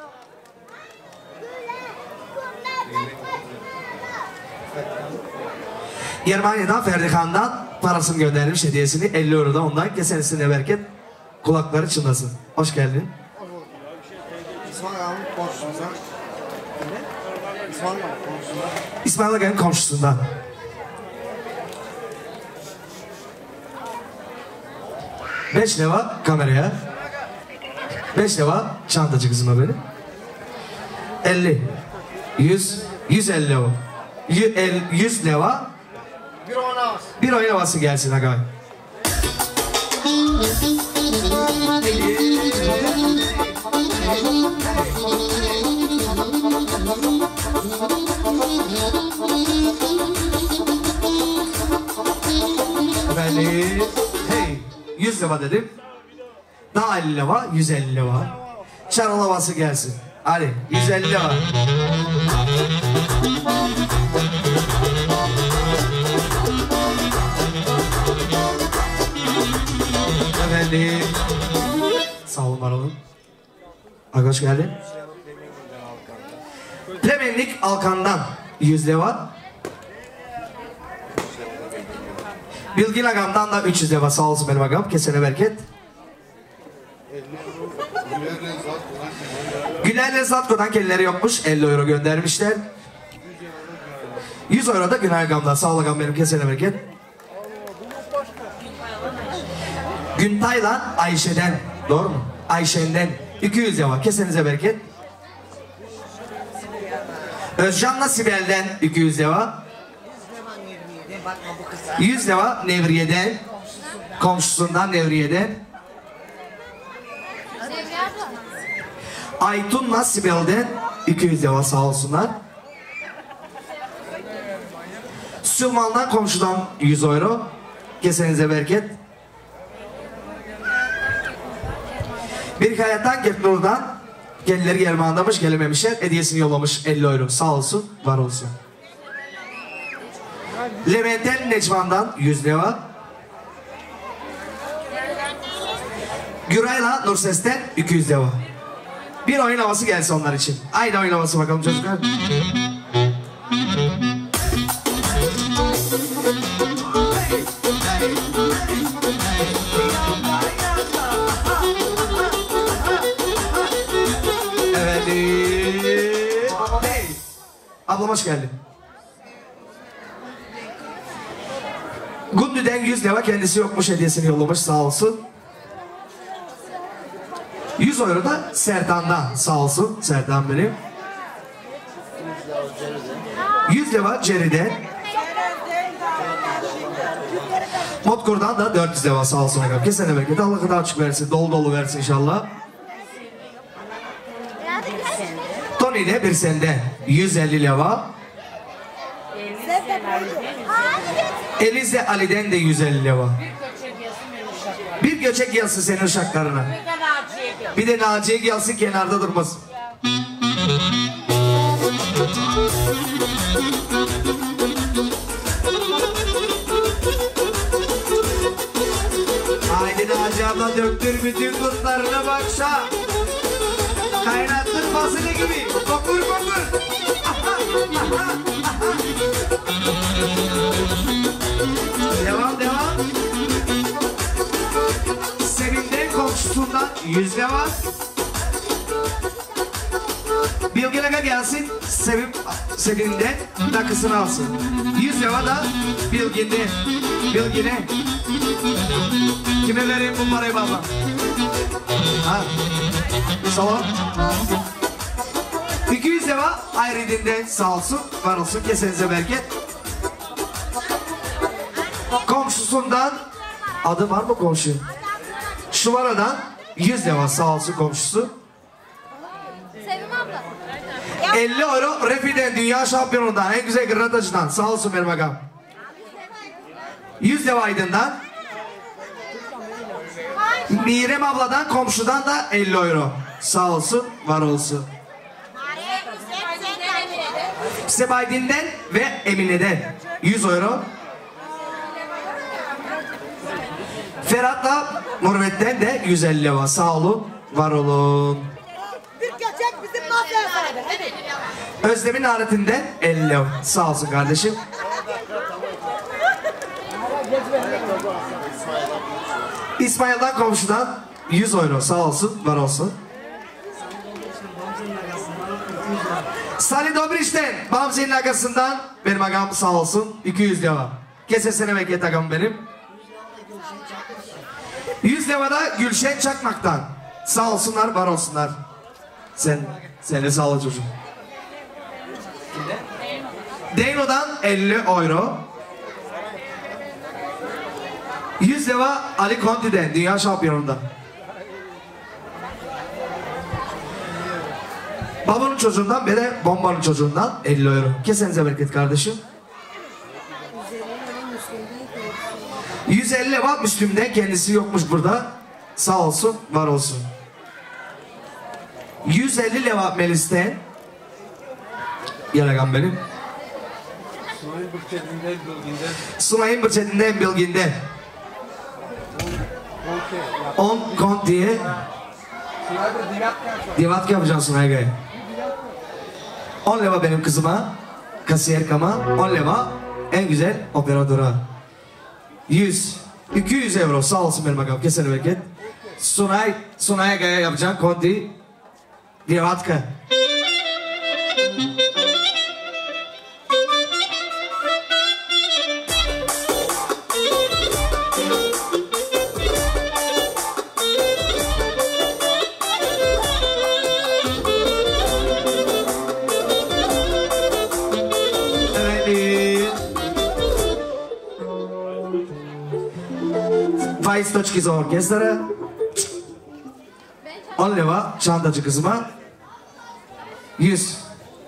Germanya'dan Ferdi Khan'dan parasını göndermiş, hediyesini elli euroda ondan. Kesenisine bereket. Kulakları çınlasın. Hoş geldin. İsmail Ağa'nın komşusundan. İsmail Ağa'nın komşusundan. İsmail Ağa'nın komşusundan. Beş leva kameraya. Beş leva çantacı kızıma benim. Elli. Yüz. Yüz elli leva. Yüz leva. Bir oynaması. Bir oynaması gelsin aga. Efendim, hey, yüz leva dedim. Daha elli leva, yüz elli leva. Şarol havası gelsin. Hadi, yüz elli leva. Efendim. Sağ olun, var olun. Aga hoş geldin. Plemenlik Alkan'dan yüz leva. Bilgin Agam'dan da üç yüz leva, sağ olsun benim agam. Kesene bereket. Güler'le Zatko'dan kelleri yokmuş. elli euro göndermişler. yüz euro da Günay Agam'dan. Sağ ol agam benim, kesene bereket. Güntay'la Ayşe'den, doğru mu? Ayşe'nden iki yüz leva, kesenize bereket. Özcan'la Sibel'den iki yüz leva. yüz leva Nevriye'den, komşusundan Nevriye'den. Aytun'la Sibel'den iki yüz lira sağ olsunlar. Süleyman'dan komşudan yüz euro. Kesenize bereket. Bir hayattan Getnur'dan kendileri gelmandamış, gelememişler. Hediyesini yollamış elli euro. Sağ olsun, var olsun. Levent'ten Necman'dan yüz lira. Güray'la Nurses'ten iki yüz lira. Bir oyun havası gelsin onlar için. Aynı oyun havası bakalım çocuklar. Evet. Hey. Ablam hoş geldin. Gündü'den yüz lira kendisi yokmuş, hediyesini yollamış, sağ olsun. yüz euro da Sertan'dan, sağ olsun Sertan benim. yüz lira Ceri'den. Motkur'dan da dört yüz lira sağ olsun. Kesene bereket, Allah kadar açık versin, dolu dolu versin inşallah. Tony'de bir sende yüz elli lira. Elize Ali'den de yüz elli lira. Bir göçek gelsin senin uşaklarına. Bir de Naciye gelsin, kenarda durmasın. Haydi Naciye abla döktür bütün kurtlarına bakşa. Kaynattır fasulye gibi. Kokur kokur. Devam devam. Sevim'den komşusundan yüz lira. Bilgiler'e gelsin. Sevim, Sevim'den takısını alsın. yüz lira da Bilgin'de. Bilgin'e. Kime vereyim bu parayı baba? Ha. Salon. iki yüz lira Ayridin'den sağ olsun, var olsun, kesenize bereket. Komşusundan, adı var mı komşu? Şuvara'dan yüz lira sağ olsun komşusu. Sevim abla. elli euro Refi'den, dünya şampiyonundan, en güzel gırnatacıdan sağ olsun benim agam. yüz lira Aydın'dan. Mirem abladan, komşudan da elli euro. Sağ olsun, var olsun. Sebaydin'den ve Emine'den yüz euro. Ferhat'la Murvet'ten de yüz elli lira. Sağ olun, var olun. Bir göçek bizim masaya sardı. Evet. Özlem'in aretinden elli lira. Sağ olsun kardeşim. İsmail'den komşudan yüz euro. Sağ olsun, var olsun. Salih Dobriş'ten Bamzi'nin arkasından benim agam sağ olsun iki yüz lira. Kesesine bereket agam benim. yüz lira da Gülşen Çakmak'tan. Sağ olsunlar, var olsunlar. Sen, sen de sağ ol çocuğum. Deyno'dan elli euro. yüz lira Ali Conti'den, dünya şampiyonundan. Babanın çocuğundan ve de bombanın çocuğundan elli euro. Kesenize bereket kardeşim. yüz elli lira Müslüm'den, kendisi yokmuş burada. Sağ olsun, var olsun. yüz elli lira Melis'ten. Yaragan benim. Sunay'ın Bırçetinden Bilgin'de. on kont diye divatka yapacaksın Sunay Gay. on lira benim kızıma, kasiyer kama, on lira en güzel operatöre. yüz, iki yüz euro sağ olsun benim agam, kesene bereket. Sunay, Sunay Gay'a yapacaksın konti divatka. Faiz Toçki za orkestra. on lira çantacı kızıma. yüz,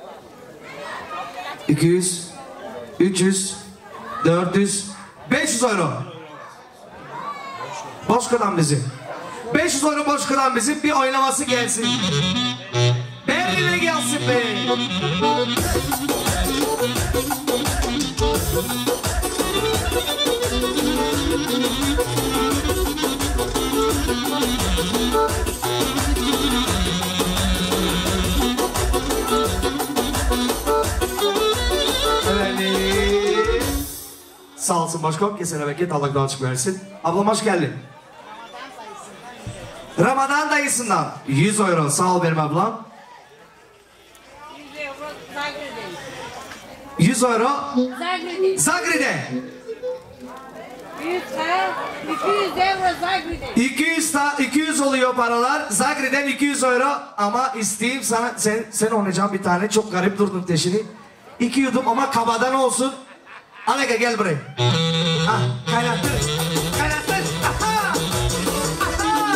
iki yüz, üç yüz, dört yüz, beş yüz euro. Boş kalan bizim. beş yüz euro boş kalan bizim. Bir oynaması gelsin. Berlin'e gelsin be. Evet. Sağ olsun başkanım. Kesene bereket. Allah daha açık versin. Ablam hoş geldin. Ramazan dayısından yüz euro. Sağ ol benim ablam. yüz euro. Zagre'de. Zagre'de. iki yüz euro Zagre'de. iki yüz, ta, iki yüz oluyor paralar. Zagre'den iki yüz euro. Ama isteyeyim sana, sen, sen oynayacağım bir tane. Çok garip durdun teşini. İki yudum ama kabadan olsun. Aleka gel buraya. Ah, kaynattır. Kaynattır. Aha. Aha. Aha.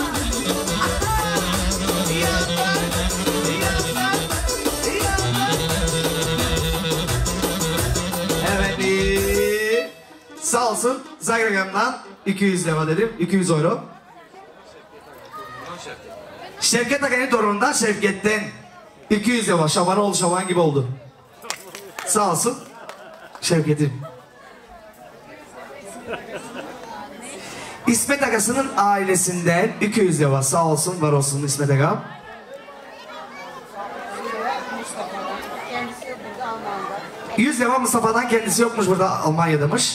Yandan. Yandan. Yandan. Evet. Sağ olsun. Zagre'den iki yüz lira dedim. iki yüz euro. Şevket Akay'ın torunundan Şevket'ten iki yüz lira. Şaban oldu, Şaban gibi oldu. Sağ olsun Şevket'im. İsmet Aga'sının ailesinden iki yüz lira. Sağ olsun, var olsun İsmet Aga. yüz lira Mustafa'dan, kendisi yokmuş burada, Almanya'damış.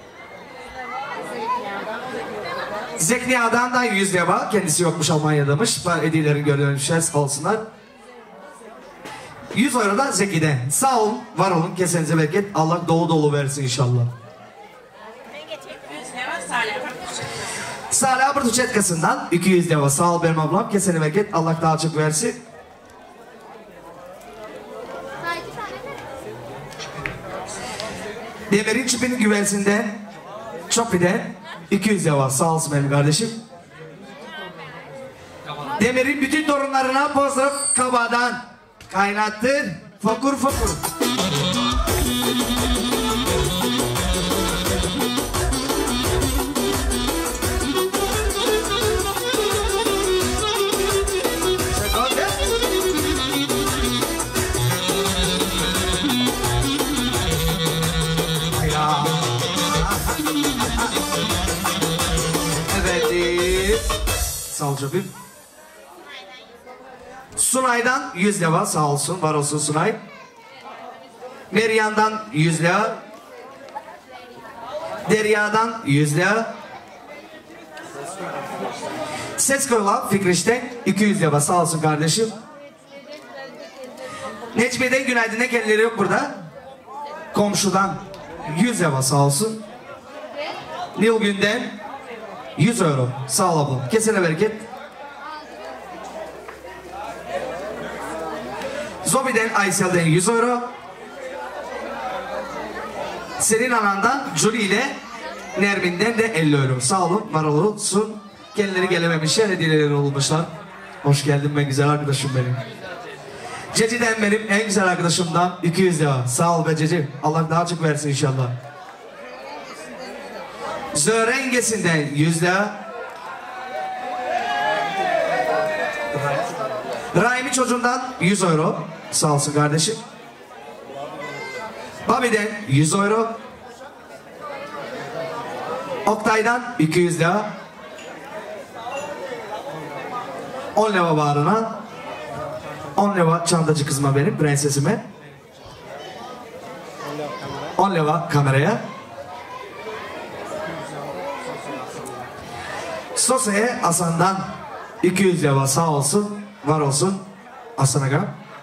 Zekniya'dan da yüz lira, kendisi yokmuş, Almanya'damış. Hediyeleri göndermişler, sağ olsunlar. yüz euro da Zeki'den. Sağ olun, var olun, kesenize bereket. Allah dolu dolu versin inşallah. Salih Abırtu Çetkası'ndan iki yüz lira. Sağ ol benim ablam, kesene bereket. Allah daha açık versin. Demir'in çipinin güversinden Çöpü'den iki yüz lira. Sağ olsun benim kardeşim. Demir'in bütün torunlarına bozdurup kabadan kaynattır, fokur fokur. Evet. Sağ ol Çöpüm. Sunay'dan yüz lira, sağ olsun, var olsun Sunay. Meryem'den yüz lira. Derya'dan yüz lira. Ses koyulan Fikriş'ten iki yüz lira, sağ olsun kardeşim. Necmiye'den günaydın'da kendileri yok burada. Komşudan yüz lira, sağ olsun. Nilgün'den yüz euro, sağ ol ablam. Kesene bereket. Zobi'den Aysel'den yüz euro. Senin anandan Julie ile Nermin'den de elli euro. Sağ olun, var olsun. Kendileri gelememişler, hediyeleri olmuşlar. Hoş geldin be güzel arkadaşım benim. Ceci'den benim en güzel arkadaşımdan iki yüz lira. Sağ ol be Ceci. Allah daha çok versin inşallah. Zörenges'inden yüz lira. Rahimi çocuğundan yüz euro. Sağ olsun kardeşim. Babi'den yüz euro. Oktay'dan iki yüz lira. on lira bağrına. on lira çantacı kızıma benim, prensesime. on lira kameraya. Sosya'ya Hasan'dan iki yüz lira, sağ olsun, var olsun Hasan Aga.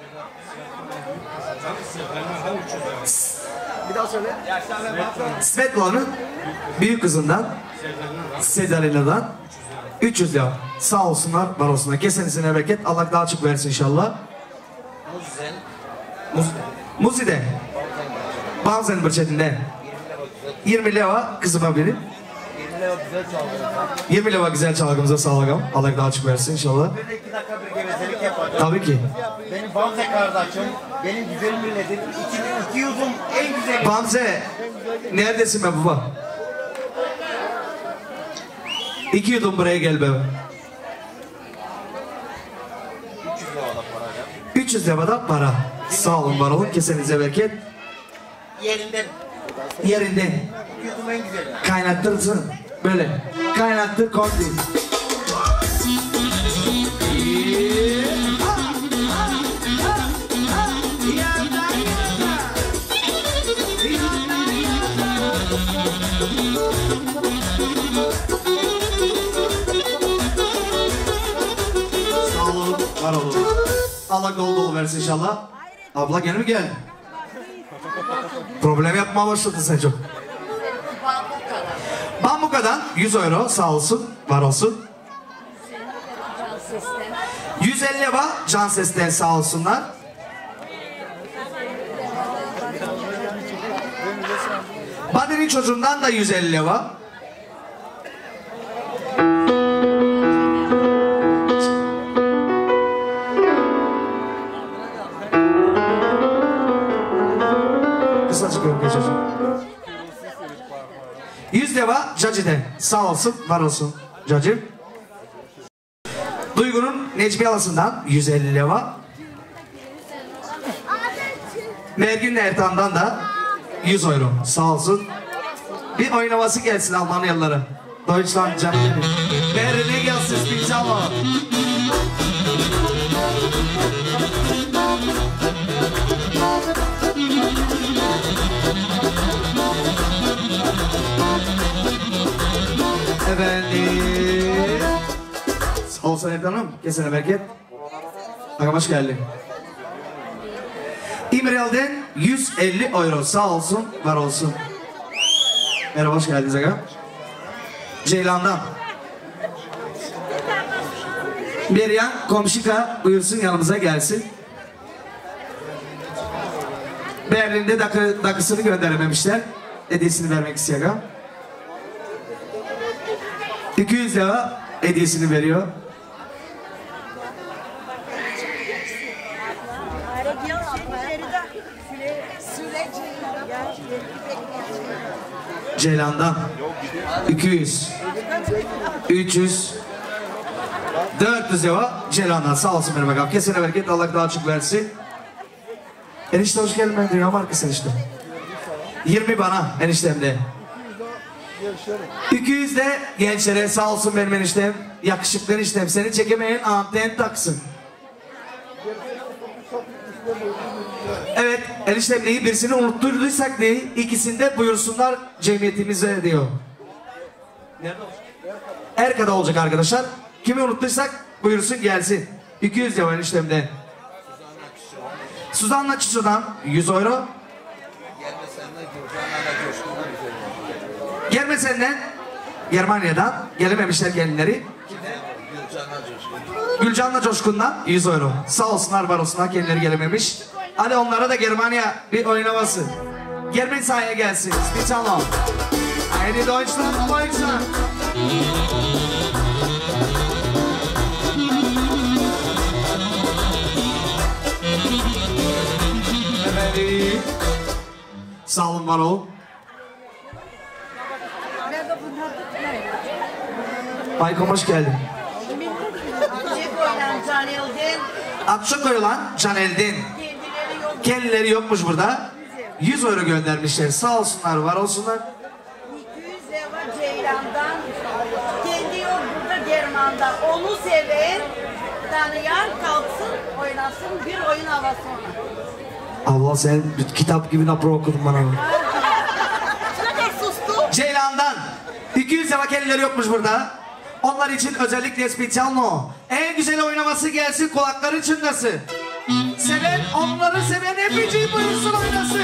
Bir daha söyle. Svetlan'ın büyük kızından Sedarina'dan üç yüz lira. Sağ olsunlar, var olsunlar. Kesenisine bereket. Allah daha açık versin inşallah. Muz, Muzi'de Banzen Birçeti'nde yirmi lira kızıma biri. lira güzel çalıyor. yirmi lira güzel çalgımıza sağlık ağam. Allah daha açık versin inşallah. Bir de iki dakika bir gevezelik yapacağım. Tabii ki. Benim Bamze kardeşim, benim güzel milletim, iki, iki yüzüm en güzeli. Bamze, neredesin be baba? İki yudum buraya gel be. üç yüz lira da para. Sağ olun, var olun. Kesenize bereket. Yerinden. Yerinde. İki yüzüm en güzeli. Kaynattırırsın. Böyle. Kaynattır kondi. Sağ olun, var olun. Allah dolu dolu versin inşallah. Abla gel mi gel? Problem yapmaya başladın sen çok. Bambuka'dan yüz euro sağ olsun, var olsun. yüz elli lira can sesten sağ olsunlar. Badeni çocuğundan da yüz elli lira. Kısacık yok geçeceğim. yüz lira Caci'den sağ olsun, var olsun Cacim. Duygu'nun Necmi Yalası'ndan yüz elli lira. Mergün Ertan'dan da yüz euro sağ olsun. Bir oynaması gelsin Almanyalılara. Deutschland canım benim. Berlin'e gelsin Spinzalo. Efendim. Sağ olsun Ertan'ım. Kesene bereket. Aga hoş geldin. İmrel'den yüz elli euro sağ olsun, var olsun. Merhaba, hoş geldiniz aga. Ceylan'dan. Beryan Komşika buyursun yanımıza gelsin. Berlin'de dakı, dakısını gönderememişler. Hediyesini vermek istiyor aga. iki yüz lira hediyesini veriyor. Ceylan'dan iki yüz, üç yüz, dört yüz lira Ceylan'dan sağ olsun benim bakalım. Kesene bereket, Allah daha çok versin. Enişte hoş geldin, ben dünya markası enişte. yirmi bana eniştemde. iki yüz de gençlere sağ olsun benim eniştem. Yakışıklı eniştem, seni çekemeyen anten taksın. Evet, eniştem neyi birisini unutturduysak neyi, ikisinde buyursunlar cemiyetimize diyor. Nerede olacak? Erka'da olacak arkadaşlar. Kimi unuttuysak buyursun gelsin. iki yüz lira eniştemde. Suzan'la Çiço'dan yüz euro. Gelmesenden Germanya'dan gelememişler gelinleri. Gülcan'la Coşkun'dan yüz euro. Sağ olsunlar, var olsunlar, kendileri gelememiş. Hadi onlara da Germanya bir oynaması. Germen sahaya gelsin. Spitzalo. Haydi Deutschland, Deutschland. Evet. Sağ olun, var olun. Baykom hoş geldin. Akça koyulan Caneldin. Kendileri yokmuş burada. yüz euro göndermişler. Sağ olsunlar, var olsunlar. iki yüz lira Ceylan'dan. Kendi yok burada German'da. Onu seven, tanıyan kalksın, oynasın, bir oyun havası ona. Allah, sen bir kitap gibi napro okudun bana. Ne kadar sustu? Ceylan'dan iki yüz lira kendileri yokmuş burada. Onlar için özellikle Spitzalo. En güzel oynaması gelsin, kulakları çınlasın. Seven, onları seven epeyce buyursun oynasın.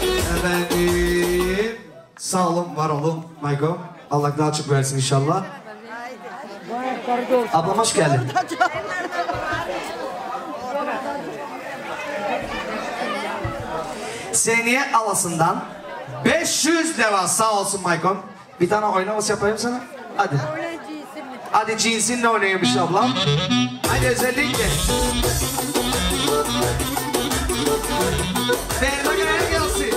Efendim, sağ olun, var olun Mayko. Allah daha çok versin inşallah. Ablam hoş geldin. Seneye alasından beş yüz lira sağ olsun Maykon. Bir tane oynaması yapayım sana. Hadi. Hadi cinsinle oynayamış ablam. Hadi özellikle. Verme göre gelsin.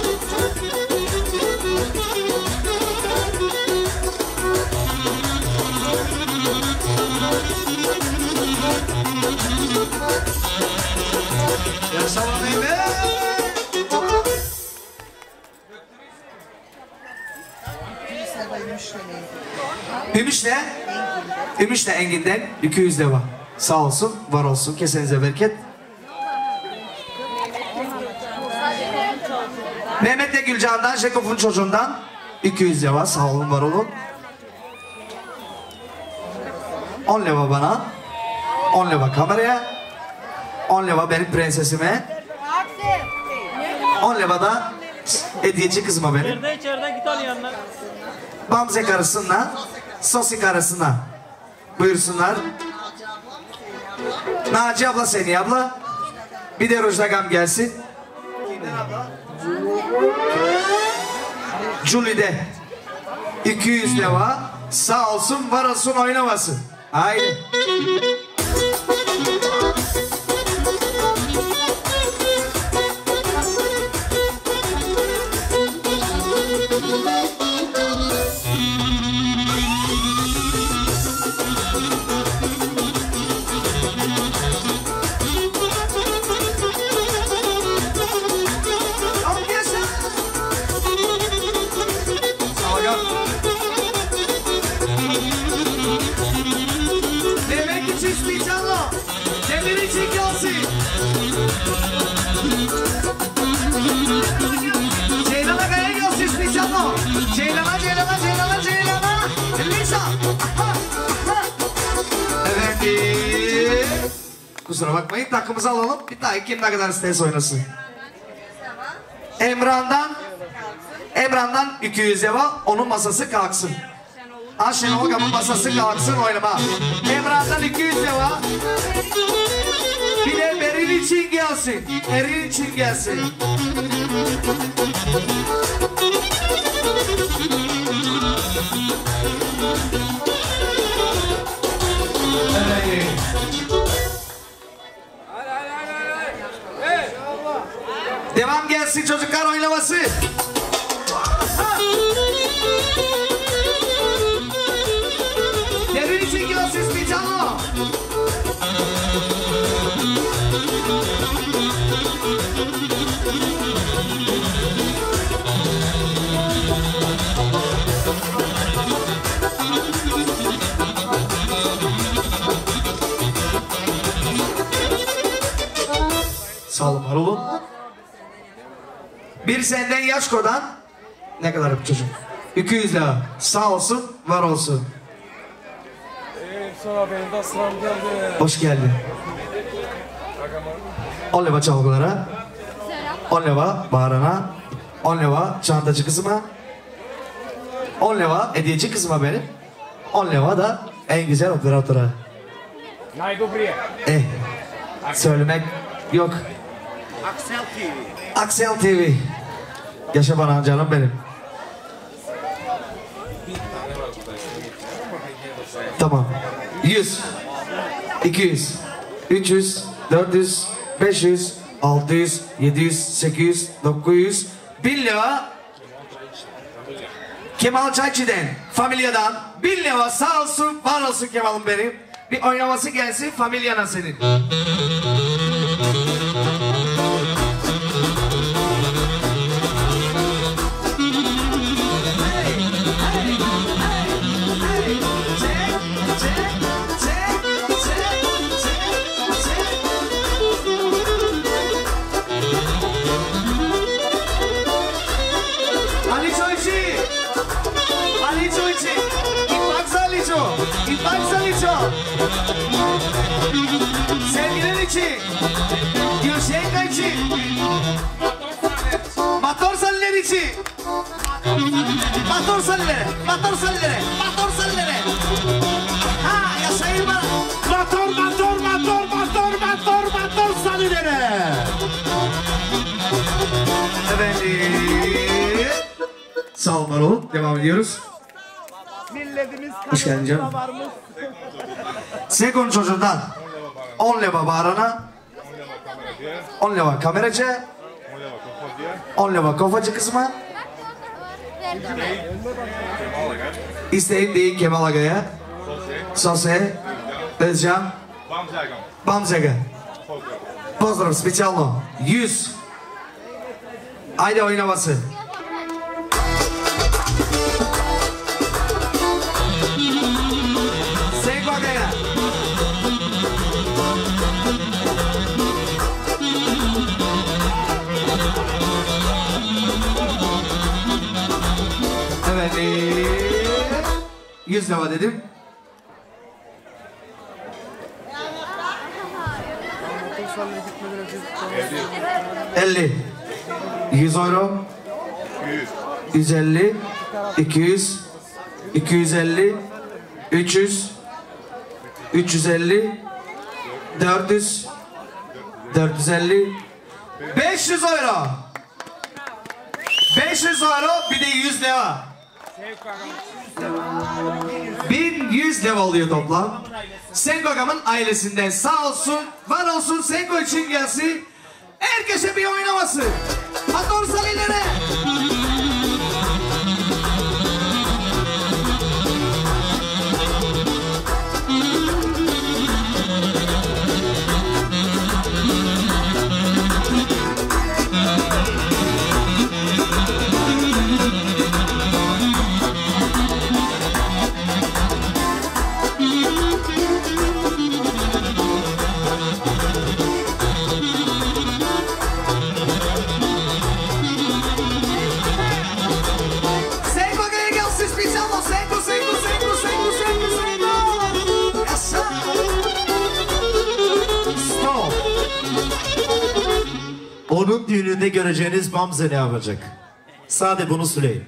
Yaşama bebe. Ümişle, Ümişle Engin'den iki yüz lira. Sağ olsun, var olsun, kesenize bereket. Mehmet'le Gülcan'dan, Jekof'un çocuğundan iki yüz lira. Sağ olun, var olun. on lira bana, on lira kameraya, on lira benim prensesime, on lira da hediyeci kızıma benim. İçeride içeride git al yanına. Bamze karısına, Sosi karısına buyursunlar. Naci abla, Seni abla. Bir de Rojdagam gelsin. Julie'de iki yüz lira. Sağ olsun, var olsun, oynamasın. Haydi. Ceylan'a kaya gelsin Spicano. Ceylan'a, Ceylan'a, Ceylan'a, Ceylan'a. Lisa. Evet. Kusura bakmayın, takımızı alalım. Bir daha kim ne kadar isterse oynasın. Emran'dan Emran'dan iki yüz lira, onun masası kalksın. Şenol Gam'ın masası kalksın, oynama. Emran'dan iki yüz lira. Bir de Beril için gelsin. Beril için gelsin. Evet. Devam gelsin çocuklar oynaması. Beril için gelsin Spicano. Sağ olun, var olun. Bir senden Yaşko'dan ne kadar bu çocuk? iki yüz lira. Sağ olsun, var olsun. Ee, sonra benim de sıram geldi. Hoş geldin. on lira çalgılara, on lira bağırana, on lira çantacı kızıma, on lira hediyeci kızıma benim, on lira da en güzel operatöre. Eh, söylemek yok. Aksel T V. Aksel T V. Yaşa bana canım benim. Tamam. yüz, iki yüz, üç yüz, dört yüz, beş yüz, altı yüz, yedi yüz, sekiz yüz, dokuz yüz, bin lira. Kemal Çayçı'den, Familya'dan bin lira, sağ olsun, var olsun Kemal'ım benim. Bir oynaması gelsin, Familya'na senin. Sevgiler için, Gülşenka için, motor saliler için, motor salilere, motor salilere, motor salilere. Ha, Sağ olun, var olun. Devam ediyoruz. Milletimiz Hoş geldin canım. Sekon çocuğundan on leva bağırana, on leva kameracı, on leva kafacı kısmı. İsteyin değil Kemal Aga'ya, Sose, Özcan, Bamzaga. Pozdrav specijalno. yüz. Ajde oynaması. Senko Aga'ya. Evet. yüz lira dedim. elli. yüz euro. yüz elli. iki yüz. iki yüz elli. üç yüz. üç yüz elli. dört yüz. dört yüz elli. beş yüz euro. beş yüz euro bir de yüz lira. bin yüz lira oluyor toplam. Senko Agam'ın ailesinden sağ olsun, var olsun, Senko için gelsin. Herkese bir oynaması. Atorsan ileri. Onun düğününde göreceğiniz Bamze ne yapacak? Sadece bunu söyleyin.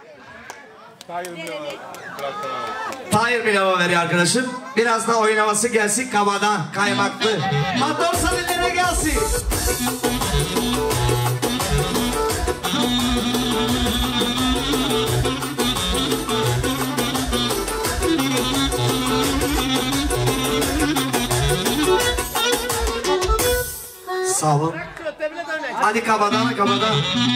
Tahir Milava veriyor arkadaşım. Biraz da oynaması gelsin kabadan, kaymaklı. Motor salillere gelsin. Sağ olun. Hadi kabadan, kabadan.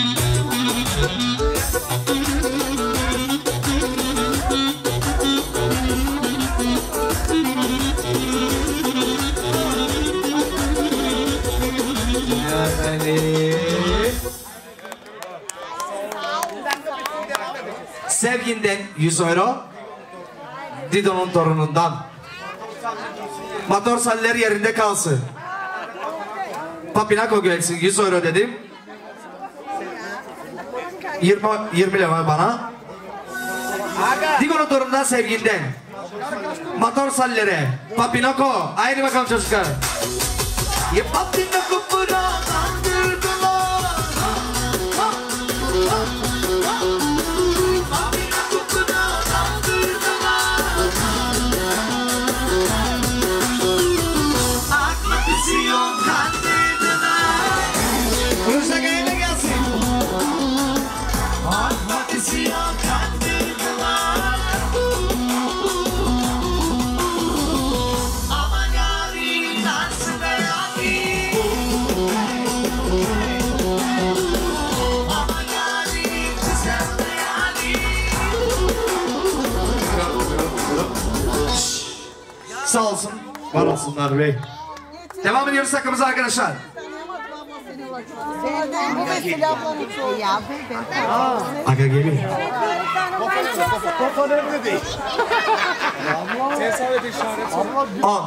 Sevginden yüz euro. Dido'nun torunundan. Motor saller yerinde kalsın. Papinako gelsin yüz euro dedim. yirmi, yirmi lira bana. Dido'nun torunundan sevginden. Motor sallere. Papinako. Haydi bakalım çocuklar. Papinako pura kandırdılar. Sağ olsun, var olsunlar bey. Devam ediyoruz takımıza arkadaşlar. Aga geliyor. Kafa nerede değil? Sen sadece işaret. On.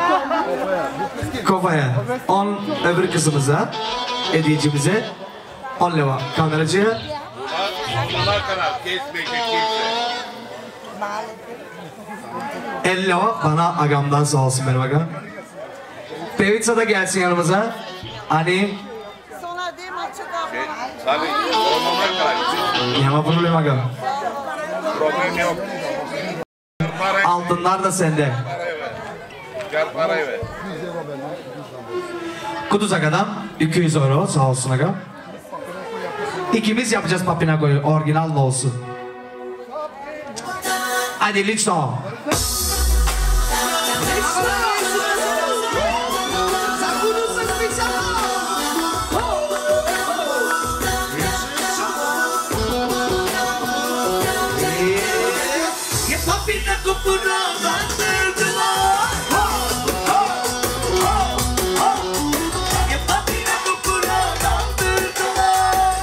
Kafaya. On öbür kızımıza, hediyecimize. On leva kameracıya. Bunlar kadar kesmeyecek kimse. elli leva bana agamdan sağ olsun benim agam. Pevitsa da gelsin yanımıza. Hani Tabii olmamak kadar. yama problem agam. Problem yok. Parayı Altınlar da sende. ver. Gel parayı ver. Kuduz agadan iki yüz euro sağ olsun agam. İkimiz yapacağız Papinako'yu orijinal olsun. Hadi lično. Je papi na kupuna vandırdılar. Je papi na kupuna vandırdılar.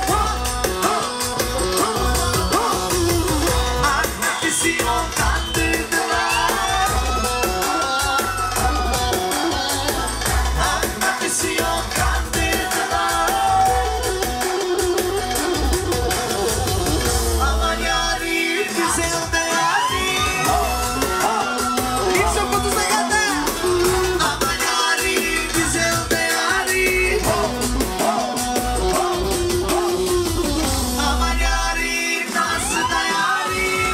Annesi on kandırdılar. Annesi on kandırdılar. Aman yarim güzel de yarim. Listo kutuza geldi. Aman yarim güzel de yarim. Aman yarim nasıl da yarim.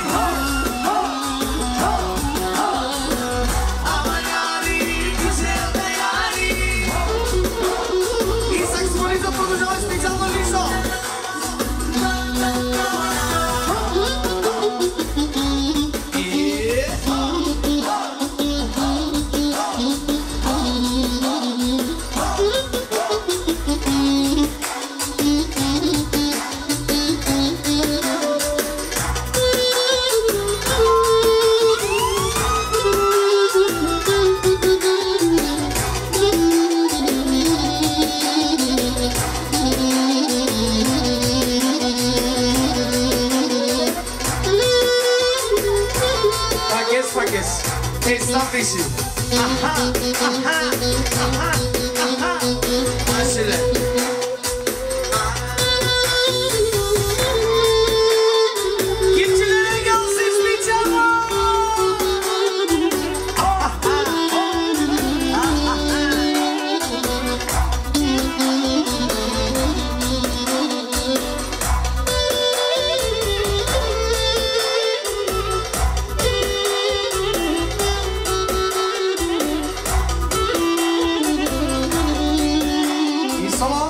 Aman yarim güzel de yarim. I saksofonizo produzione specjalno listo. Paques, paques. Esnaf işi. Aha, aha, aha, aha. Aşile. Kimçilere gelsin bir canım. İnşallah.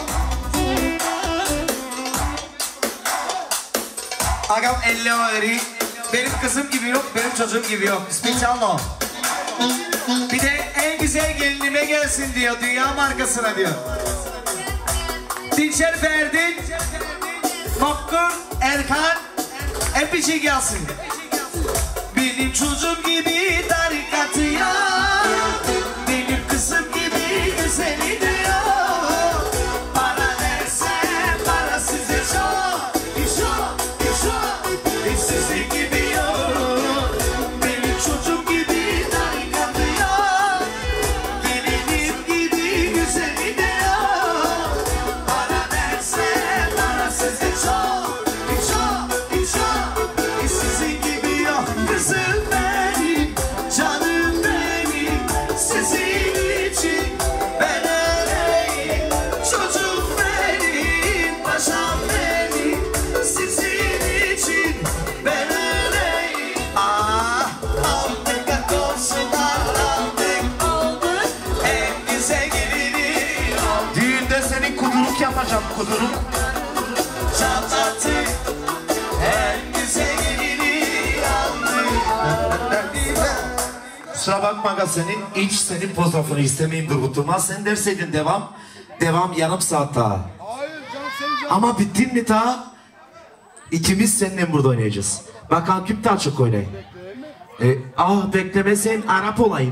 Agam elli öğri. Benim kızım gibi yok, benim çocuğum gibi yok. Specjalno. Bir de en güzel gelinime gelsin diyor, dünya markasına diyor. Dinçer Ferdi, Mokkur, Erkan, hep bir şey gelsin. Benim çocuğum gibi tarikatı ya. Benim kızım gibi güzeli diyor. Para versen para size çok. Çok, çok, sizi gibi yok. Benim çocuğum gibi tarikatı ya. Gelinim gibi güzeli diyor. Para versen para size çok. Çok, çok, sizin gibi yok. Kızım benim, canım benim, sizin için ben öleyim. Çocuğum benim, paşam benim, sizin için ben öleyim. Ah, aldık akılsızlar, aldık aldık, en güzel gelini aldık. Düğünde senin kuduruk yapacağım, kuduruk. Çatlatı, en güzel gelini aldık. Kusura bakma aga senin, hiç senin fotoğrafını istemeyeyim Durgut'uma. Sen derseydin devam, devam yarım saat daha. Ama bittin mi ta? İkimiz seninle burada oynayacağız. Bakalım kim daha çok oynayın. E, ah beklemesen Arap olayım.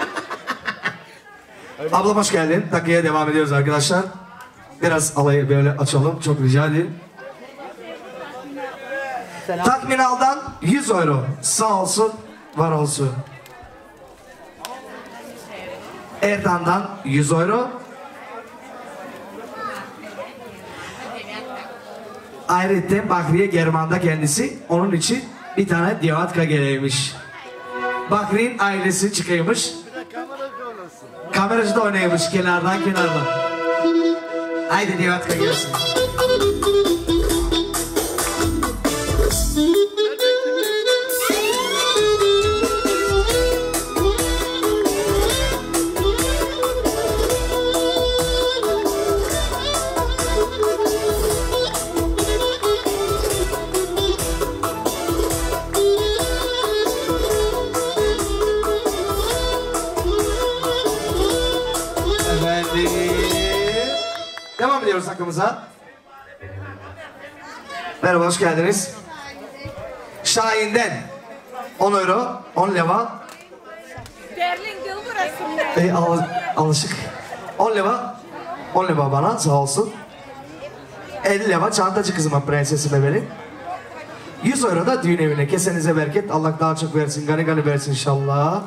Abla hoş geldin. Dakikaya devam ediyoruz arkadaşlar. Biraz alayı böyle açalım. Çok rica edeyim. Takminal'dan yüz euro. Sağ olsun, var olsun. Erdan'dan yüz euro. Ayrıca Bahriye German'da kendisi. Onun için bir tane divatka geleymiş. Bahri'nin ailesi çıkıyormuş. Kameracı da oynaymış kenardan kenardan. Haydi divatka gelsin. geldin. Devam ediyoruz takımıza. Merhaba, hoş geldiniz. Şahin'den on euro, on leva. Sterling değil burası. E, al, alışık. on leva, on leva bana sağ olsun. elli leva çantacı kızıma, prensesi bebeğim. yüz euro da düğün evine. Kesenize bereket. Allah daha çok versin. Gani gani versin inşallah.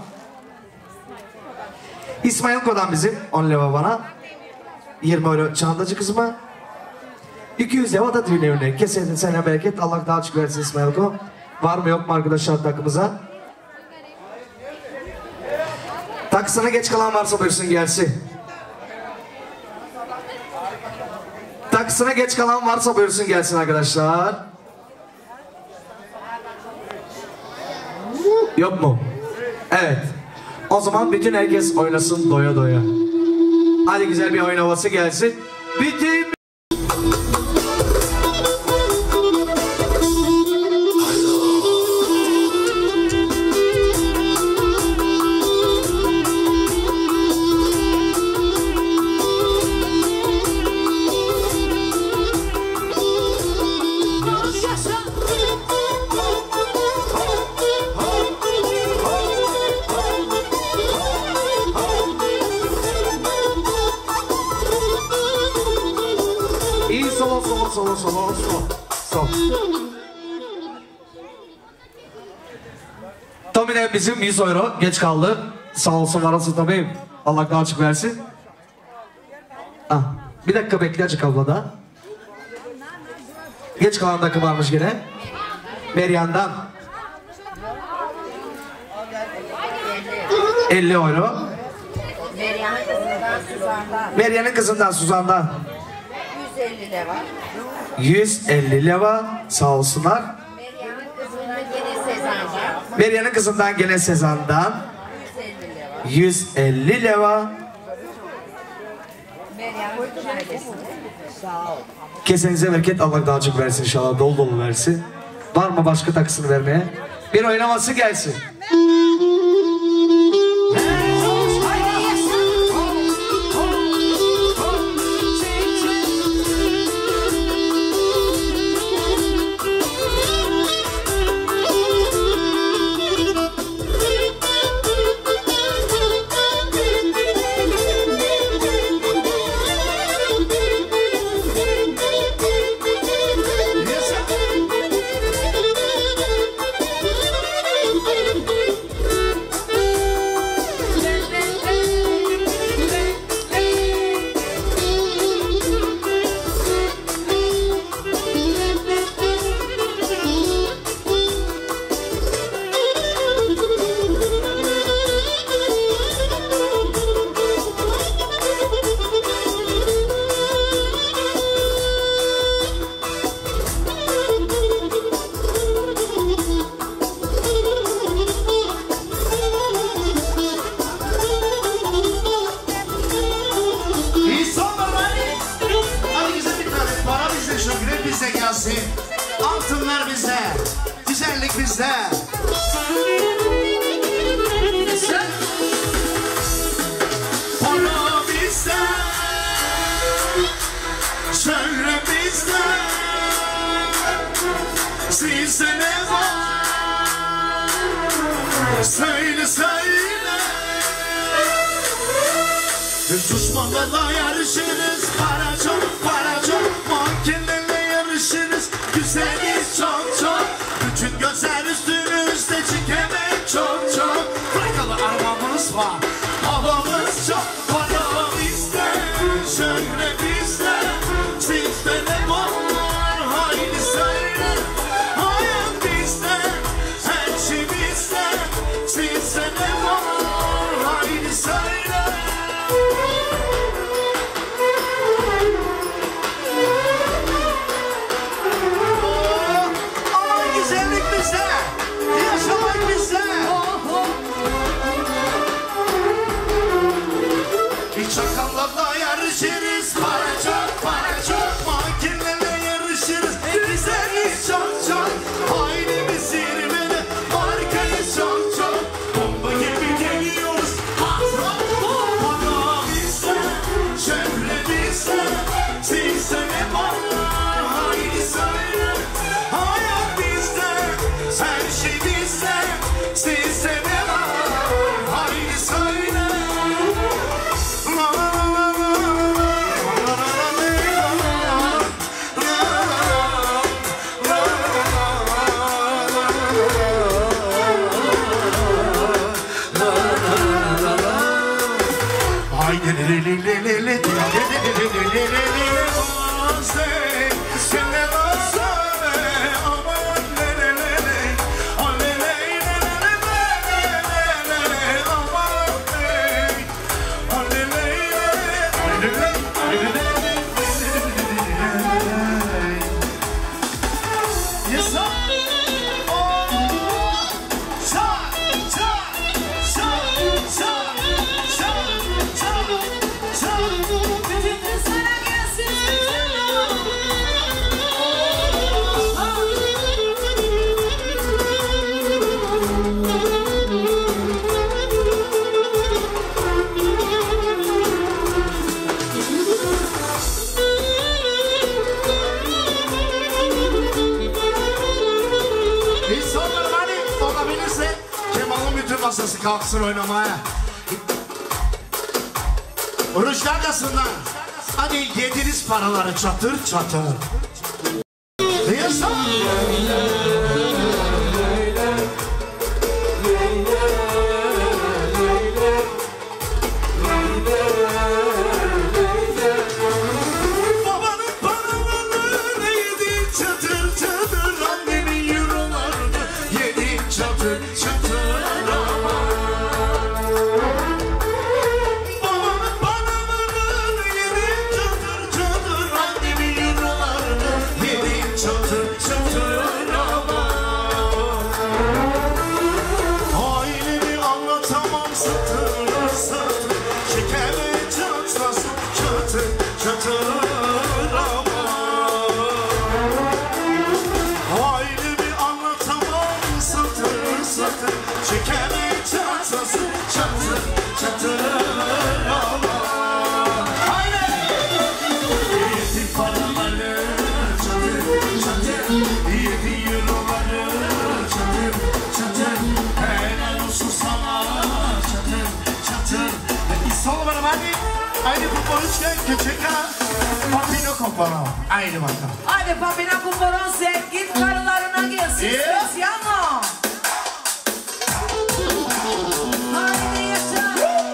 İsmail Kodan bizim on leva bana. yirmi euro çantacı kızıma. iki yüz leva da düğün evine. Kesenize bereket. Allah daha çok versin İsmail Ko. Var mı yok mu arkadaşlar takımıza? Taksına geç kalan varsa buyursun gelsin. Taksına geç kalan varsa buyursun gelsin arkadaşlar. Yok mu? Evet. O zaman bütün herkes oynasın doya doya. Hadi güzel bir oyun havası gelsin. Bütün... İyi solo solo solo solo solo. Sol. Tomine bizim yüz euro geç kaldı. Sağ olsun var olsun tabii. Allah daha açık versin. Ah, bir dakika bekle açık ablada. Geç kalan takım varmış gene. Meryan'dan elli euro. Meryem'in kızından Suzan'dan Meryem'in kızından Suzan'dan yüz elli lira. yüz elli leva sağ olsunlar. Meryem'in kızından gene Sezan'dan Meryem'in kızından gene Sezan'dan yüz elli lira. yüz elli leva. Meryem'in kızından sağ ol. Kesenize bereket, Allah daha çok versin inşallah, dolu dolu versin. Var mı başka takısını vermeye? Bir oynaması gelsin. Altınlar bize, güzellik bizde. Para bizde, şöhret bizde. Sizde ne var? Söyle söyle. Düşmanlarla yarışırız, para çok, para çok. Mankenlerle yarışırız, güzeliz çok çok. Bütün gözler üstümüzde, çekemek çok çok. Bırakalı arabamız var, havamız çok. Para bizde, şöhret bizde. Sizde ne var? Haydi söyle. Hayat bizde, her şey bizde. Sizde ne var? Haydi söyle. Çakallarla yarışırız, para çok, para çok. Makinelerle yarışırız, bizleriz çok çok. Ailemiz zirvede, harikayız çok çok. Bomba gibi geliyoruz, para bizde, Masası kalksın oynamaya. Oruç arkasından. Hadi yediniz paraları çatır çatır. Diyorsun. Babanın paralarını yedi çatır çatır. Annemin eurolarını yedi çatır çatır. Haydi kuponuşken küçük ha. Papino kuponu. Haydi bakalım. Haydi papino kuponu sevgili karılarına gelsin. Yeah. Spesiyano. Haydi yaşa.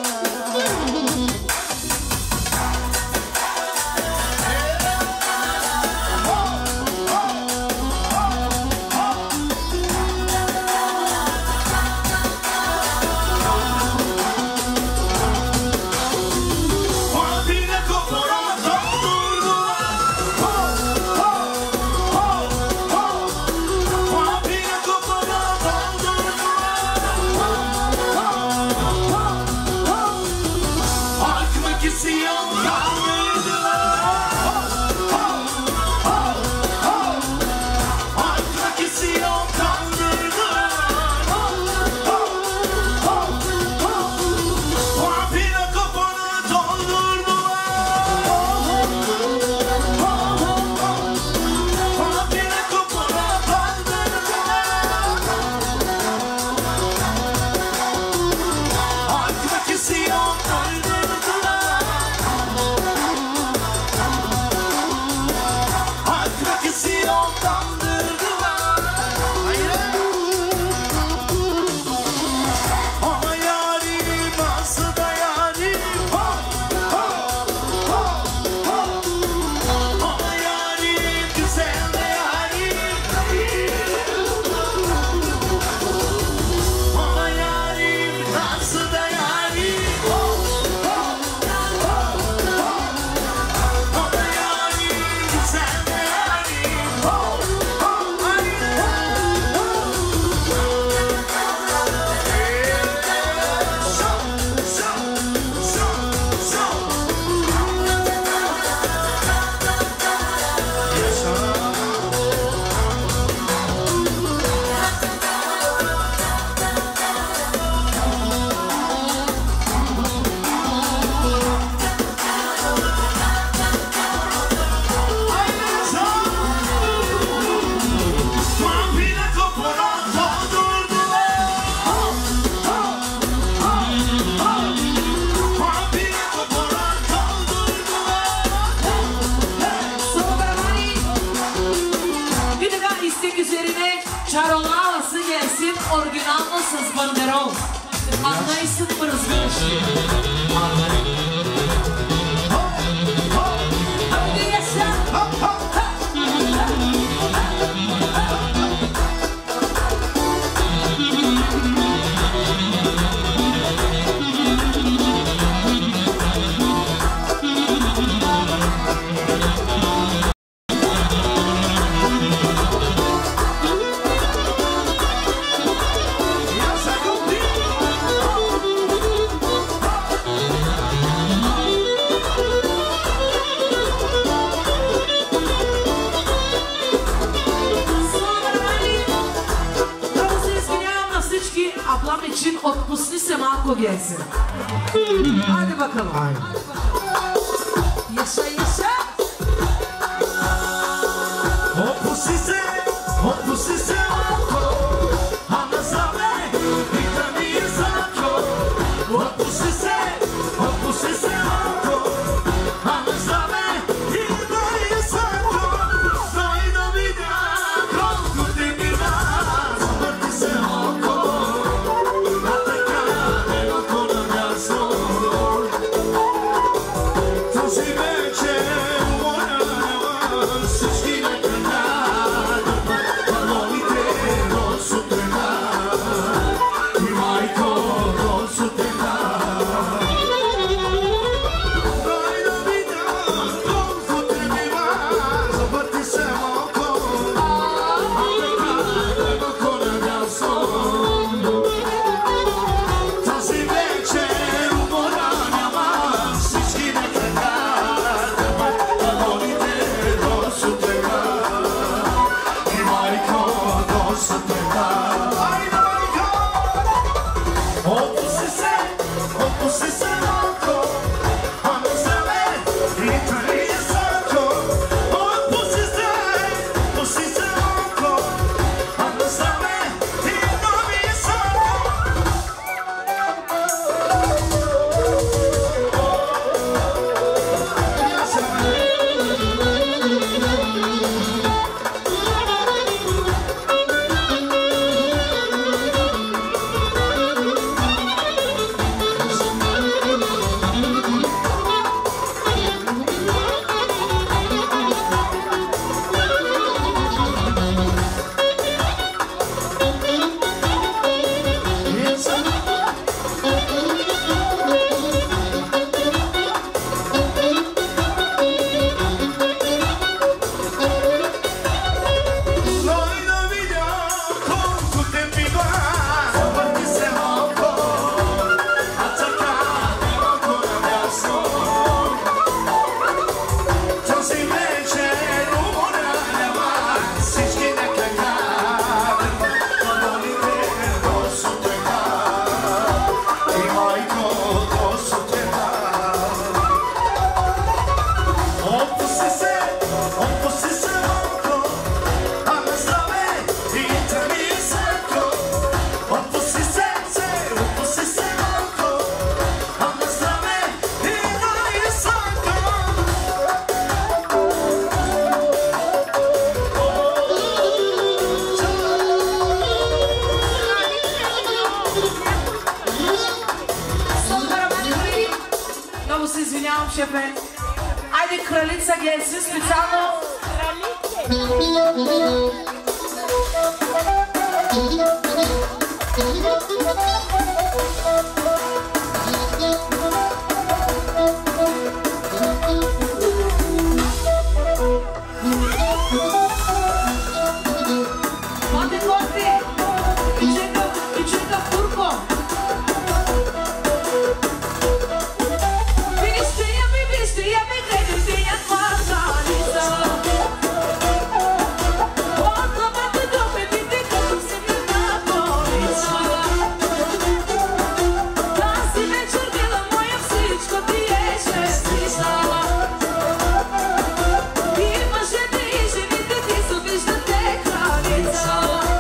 Oryginal nasıl banderol? Anlayışsın mırızgın. Отпусни се малко, Геси. Хайде бакало. Aynen. Yaşa yaşa. Отпусти се, отпусти се малко, а назове и да ми е сладко. Отпусти се, отпусти се малко, а назове и да ми е сладко. Дай да видя колко ти бива, завърти се малко, а така е малко на място. Този вечер уморява всички на края, балоните до сутрина и майко до сутрина. Дай да видя колко те бива, завърти се малко, а така е малко на място. Този вечер умора няма, всички на края, балоните до сутрина и майко до сутрина. Айде, майко! Отпусти се, отпусти се малко, а на здраве и да ни е сладко. Отпусти се, отпусти се малко, а на здраве и да ми е сладко. Дай да видя колко те бива, завърти се малко, а така е малко на място. Този вечер умора няма, всички нека гадат, балоните до сутрина и майко до сутрина. Отпусти се, отпусти се малко, а на здраве и да ми е сладко. Отпусти се, се, отпусти се малко, а на здраве и да ми е сладко. Много се извинявам, шефе. Айде, кралица Геси, специално. Мате кофи! Кичека, кичека, фурко! Вижте я ми, вижте я ми, гледайте я кварталица. От главата до петите, като си на полица. Тази вечер, мила моя, всичко ти е шестица. И мъжете и жените ти се виждате кралица.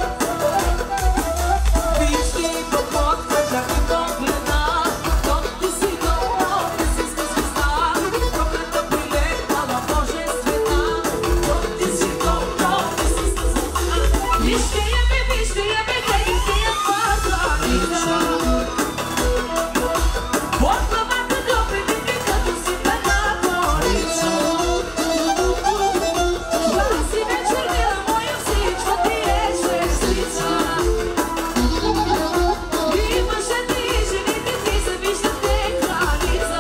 Вижте и походка, как и погледна, тот ти си долу, ти си звезда, проклета прилетала божествена, тот ти си долу, ти си звезда. Вижте я ме, вижте я ме, гледайте я кварталица. От главата до петите, като си на полица. Тази вечер, мила моя, всичко ти е шестица. И мъжете и жените ти се виждате кралица.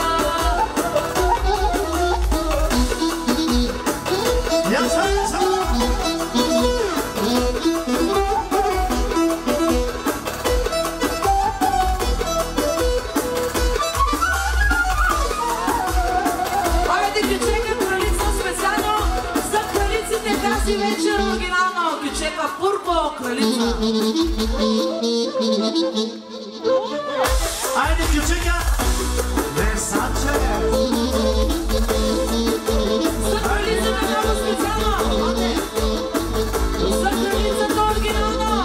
Айде, кючека, кралица, специално за кралиците тази вечер, оригинално кючека, пурко, кралица. Haydi küçük ya. Versace. Закрылись на кого специально. Закрылись на оригинала.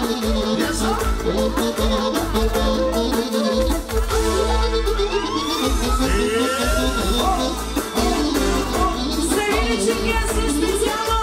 Sevgili çingesi spesiyalo.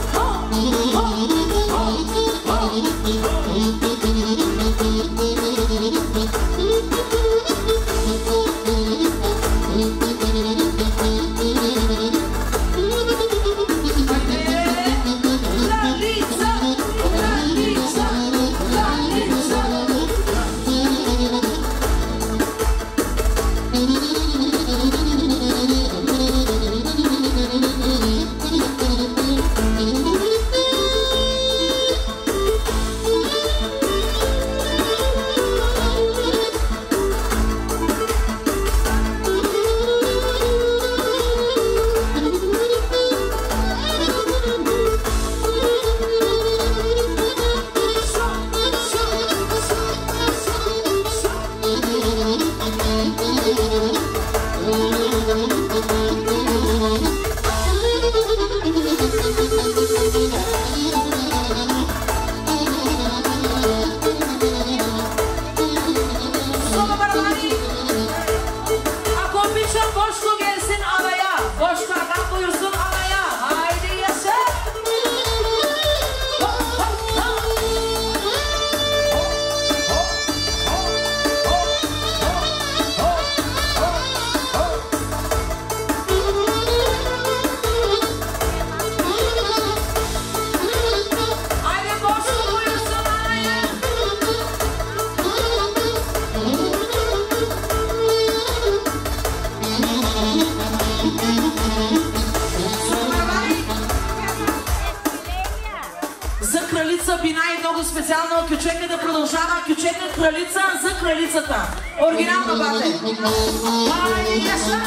Специално кючека да продължава. Кючека кралица за кралицата. Оригинално, бате. Хайде, яша!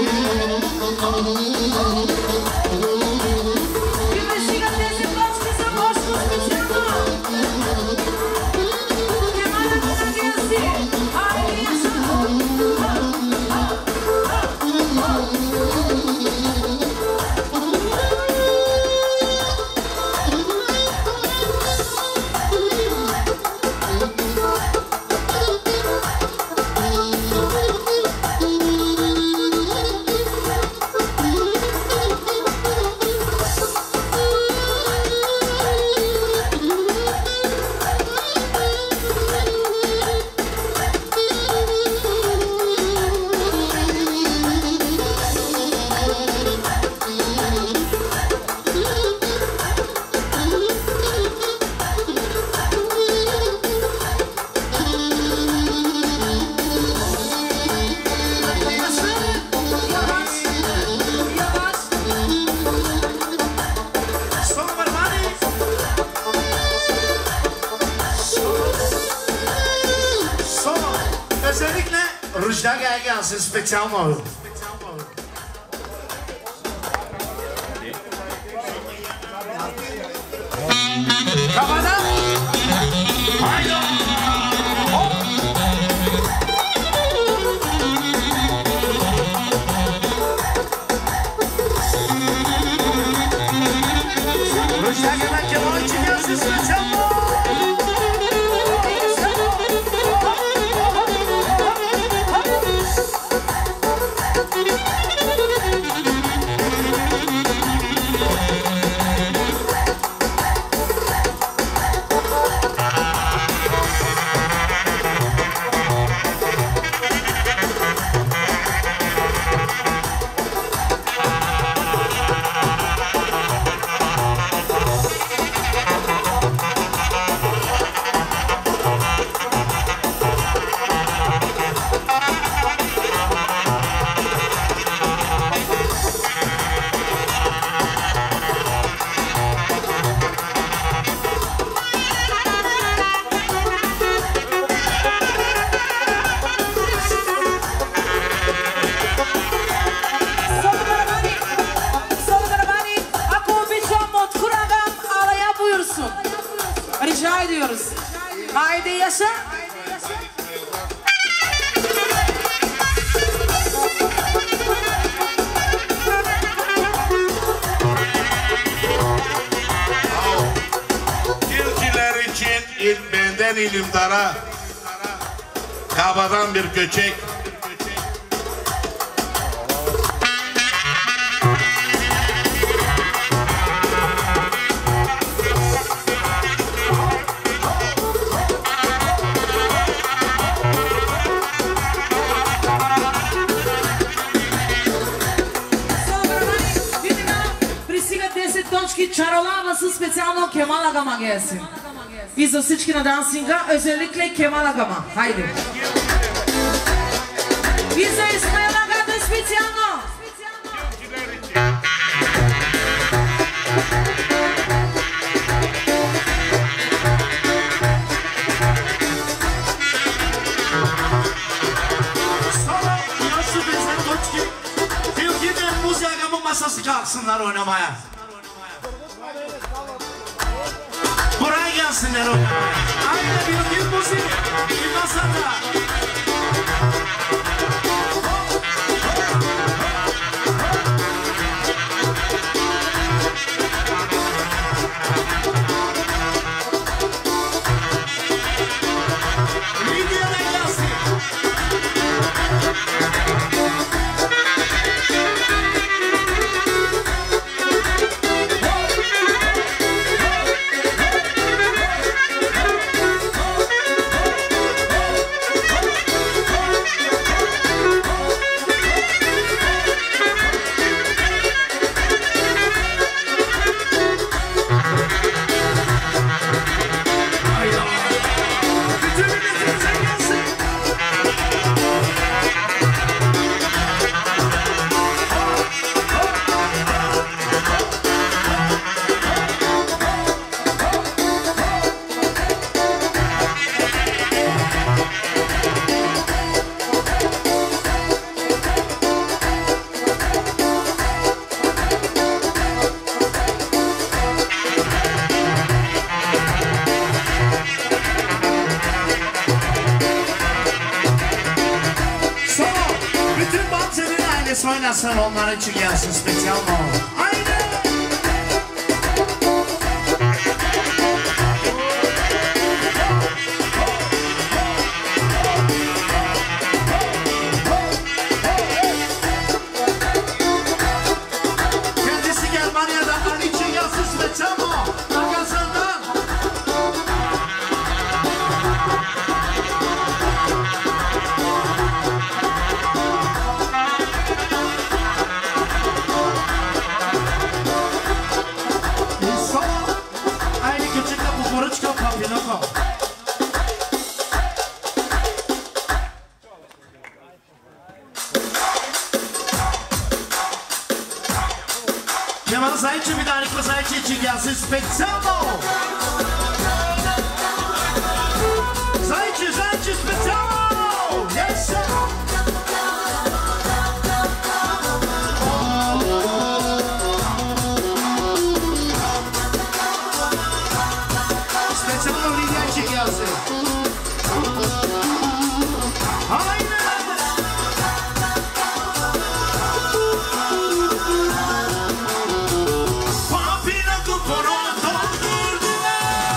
Вие стига тези плочки за Бошко специално. Кемана Кенагенси. Хайде, яша! Специално. Кабана! Хайде! Рушдагена кемой чигяси специално! Rica ediyoruz. Haydi yaşa. ilden ilimdara, kabadan bir göçek. Чаролава специално Кемал Агама gelsin. И за всички на дансинга, özellikle Kemal Agama. Haydi. И за Исмаил Aga'da специално. Sana yaşlı benzer Toçki, Tilki'nin Muzi Agam'ın masası kalksınlar oynamaya. Buraya gelsinler oynamaya. Aynı bir gün Muzi, bir masada. Oynasın onlar için gelsin spesyal mı? Haydi! Kendisi Germanya'da Ali için gelsin spesyal mı? Arkasından! Kemal Zayçı bir tane Zayçı için gelsin spesyal mı? Zayçı, Zayçı spesyal mı? Yes sir! Spesyal mı Lidya için gelsin? Haydi! Papina kuponu doldurdular.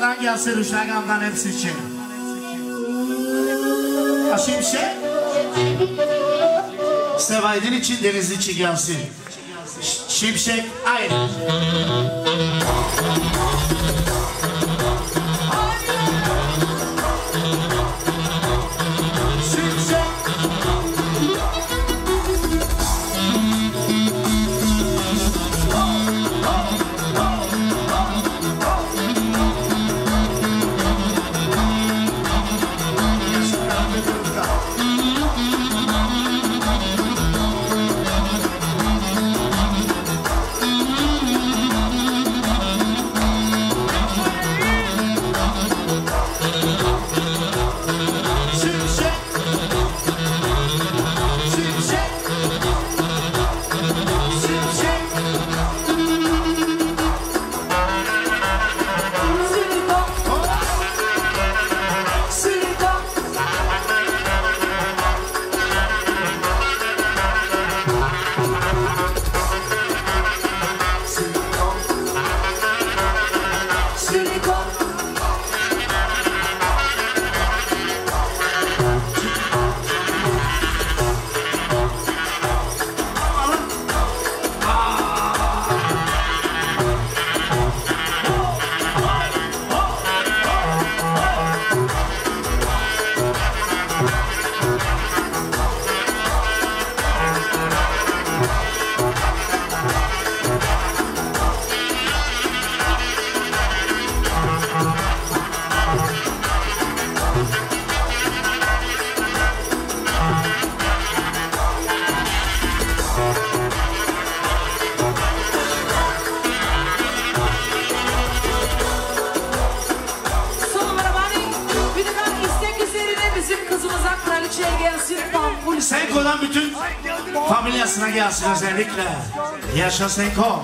Aşağıdan gelsin Uşagam'dan hepsi için. Şimşek. Sevaydin için Deniz için gelsin. Şimşek aynı. Senko'dan bütün familyasına gelsin özellikle. Yaşa Senko.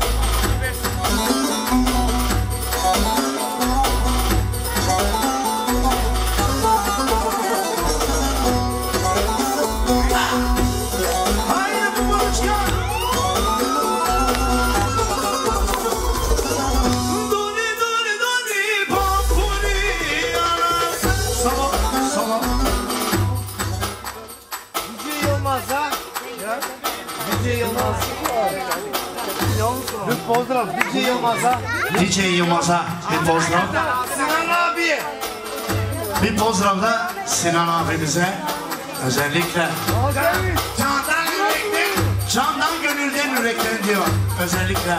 Bir pozdrav D J Yılmaz'a. D J Yılmaz'a bir pozdrav. Sinan abi. Bir pozdrav da Sinan abimize özellikle. Candan yürekten, candan gönülden yürekten diyor özellikle.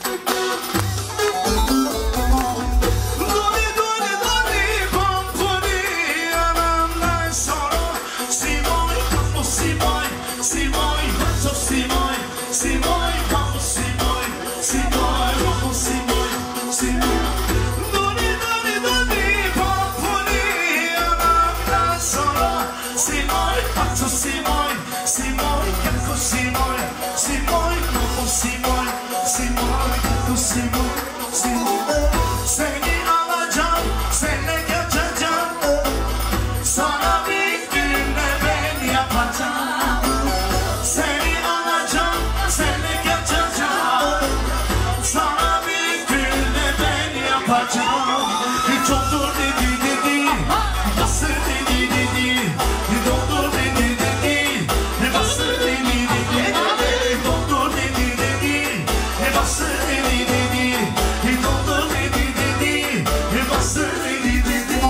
Seni alacağım, seninle geçeceğim. Sana bir günde ben yapacağım. Seni alacağım, seninle geçeceğim. Sana bir günde ben yapacağım. Hiç otur dedi dedi, bastır dedi dedi. Doktor dedi dedi, bastır dedi dedi. Doktor dedi dedi, bastır dedi dedi. Doktor dedi dedi, bastır dedi dedi.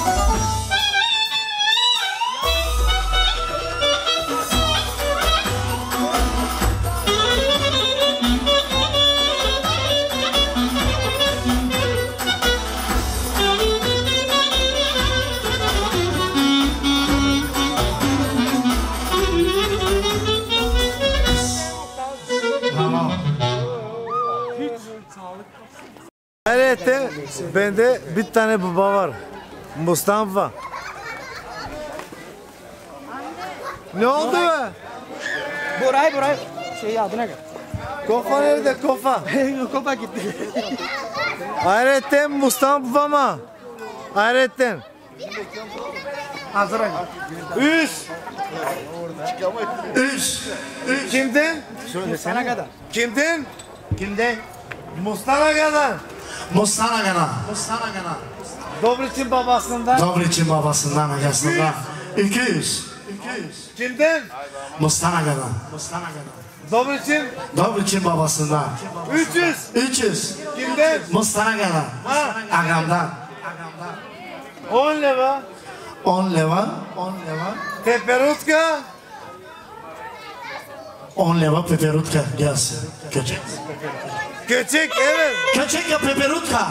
Hayretten bende bir tane baba var. Mustafa. Ne oldu be? Burayı burayı şey adına gel. Kofa nerede kofa? Kopa gitti. Hayretten Mustafa mı? Hayretten. Hazır Üç. Üç. Üç. Kimden? Söyle sana kadar. Kimden? Kimde? Mustafa kadar. Mustanagana. Mustanagana. Dobriç'in babasından. Dobriç'in babasından agasında. iki yüz. Kimden? Mustanagana. Mustanagana. Dobriç'in. Dobriç'in babasından. üç yüz. üç yüz. Kimden? Mustanagana. Agamdan. on leva. on leva. on leva. Peperutka. on leva peperutka gelsin. Köçek. Köçek evet. Köçek ya peperutka.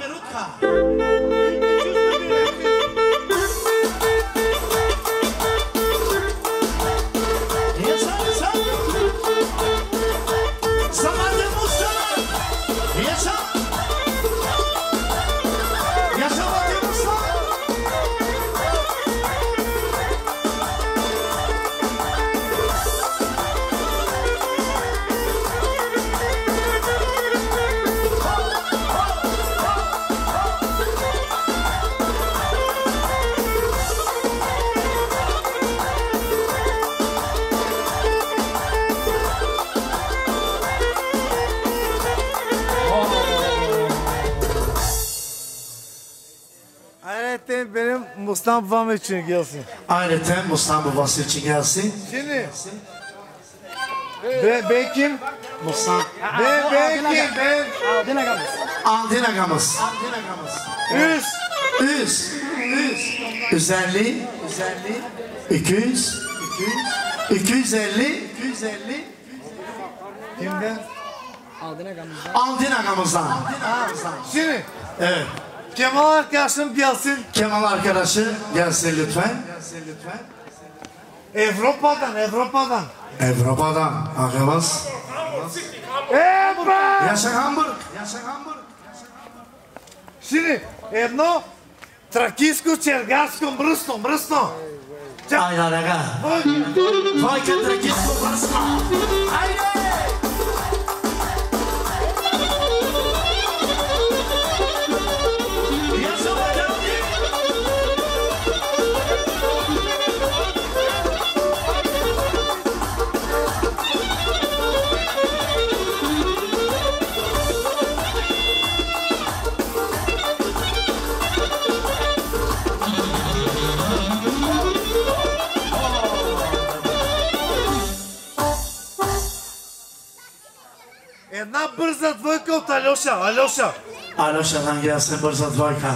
Ayrıca benim Mustan babam için gelsin. Ayrıca Mustan babası için gelsin. Şimdi. Ben, ben kim? Mustan. Ben, ben kim? Ben. Aldın agamız. Aldın agamız. Yüz. Yüz. Yüz. Yüz elli. Yüz elli. İki yüz. İki yüz elli. İki yüz elli. Kimden? Aldın agamızdan. Aldın agamızdan. Şimdi. Evet. Kemal arkadaşım gelsin. Kemal arkadaşı gelsin lütfen. Gelsin lütfen. Avrupa'dan, Avrupa'dan. Avrupa'dan agamız. Evra! Yaşa Hamburg. Yaşa Hamburg. Şimdi, едно тракийско, чергарско, мръсно, мръсно. Aynen aga. Vay kadar git babasına. Haydi. Yaşa bakalım. Една бърза двойка от Алеша, Алеша. Alyosha'dan gelsin Bursa Dvoyka.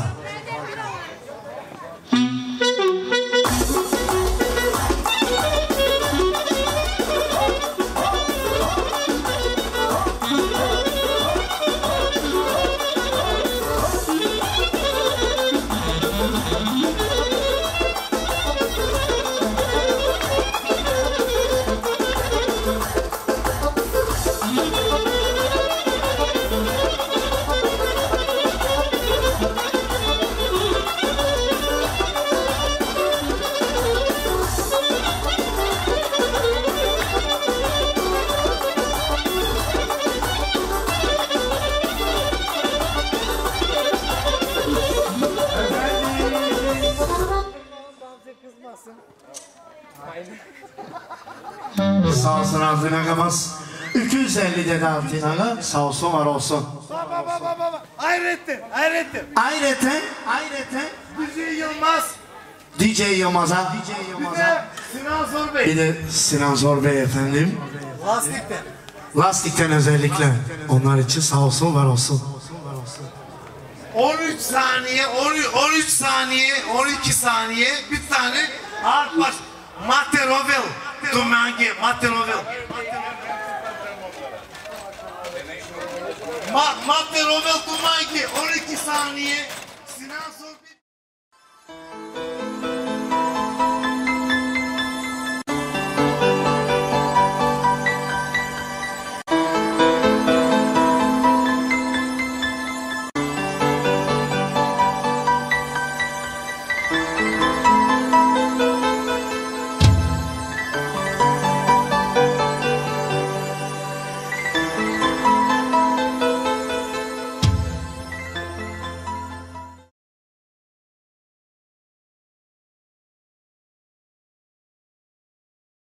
Sağ olsun Altın Agamız. iki yüz elli dedi Altın Aga. Sağ olsun var olsun. Baba baba baba. Hayrettin, hayrettin. Ayrıca, ayrıca D J Yılmaz. D J Yılmaz'a. D J Bir de Yılmaz'a. Sinan Zor Bey. Bir de Sinan Zor Bey efendim. Lastikten. Lastikten özellikle. Onlar için sağ olsun var olsun. on üç saniye, on üç saniye, on iki saniye bir tane art baş. Materovel. Tumange, Materovel. Ma Materovel Tumange, on iki saniye. Sinan Zor Bey.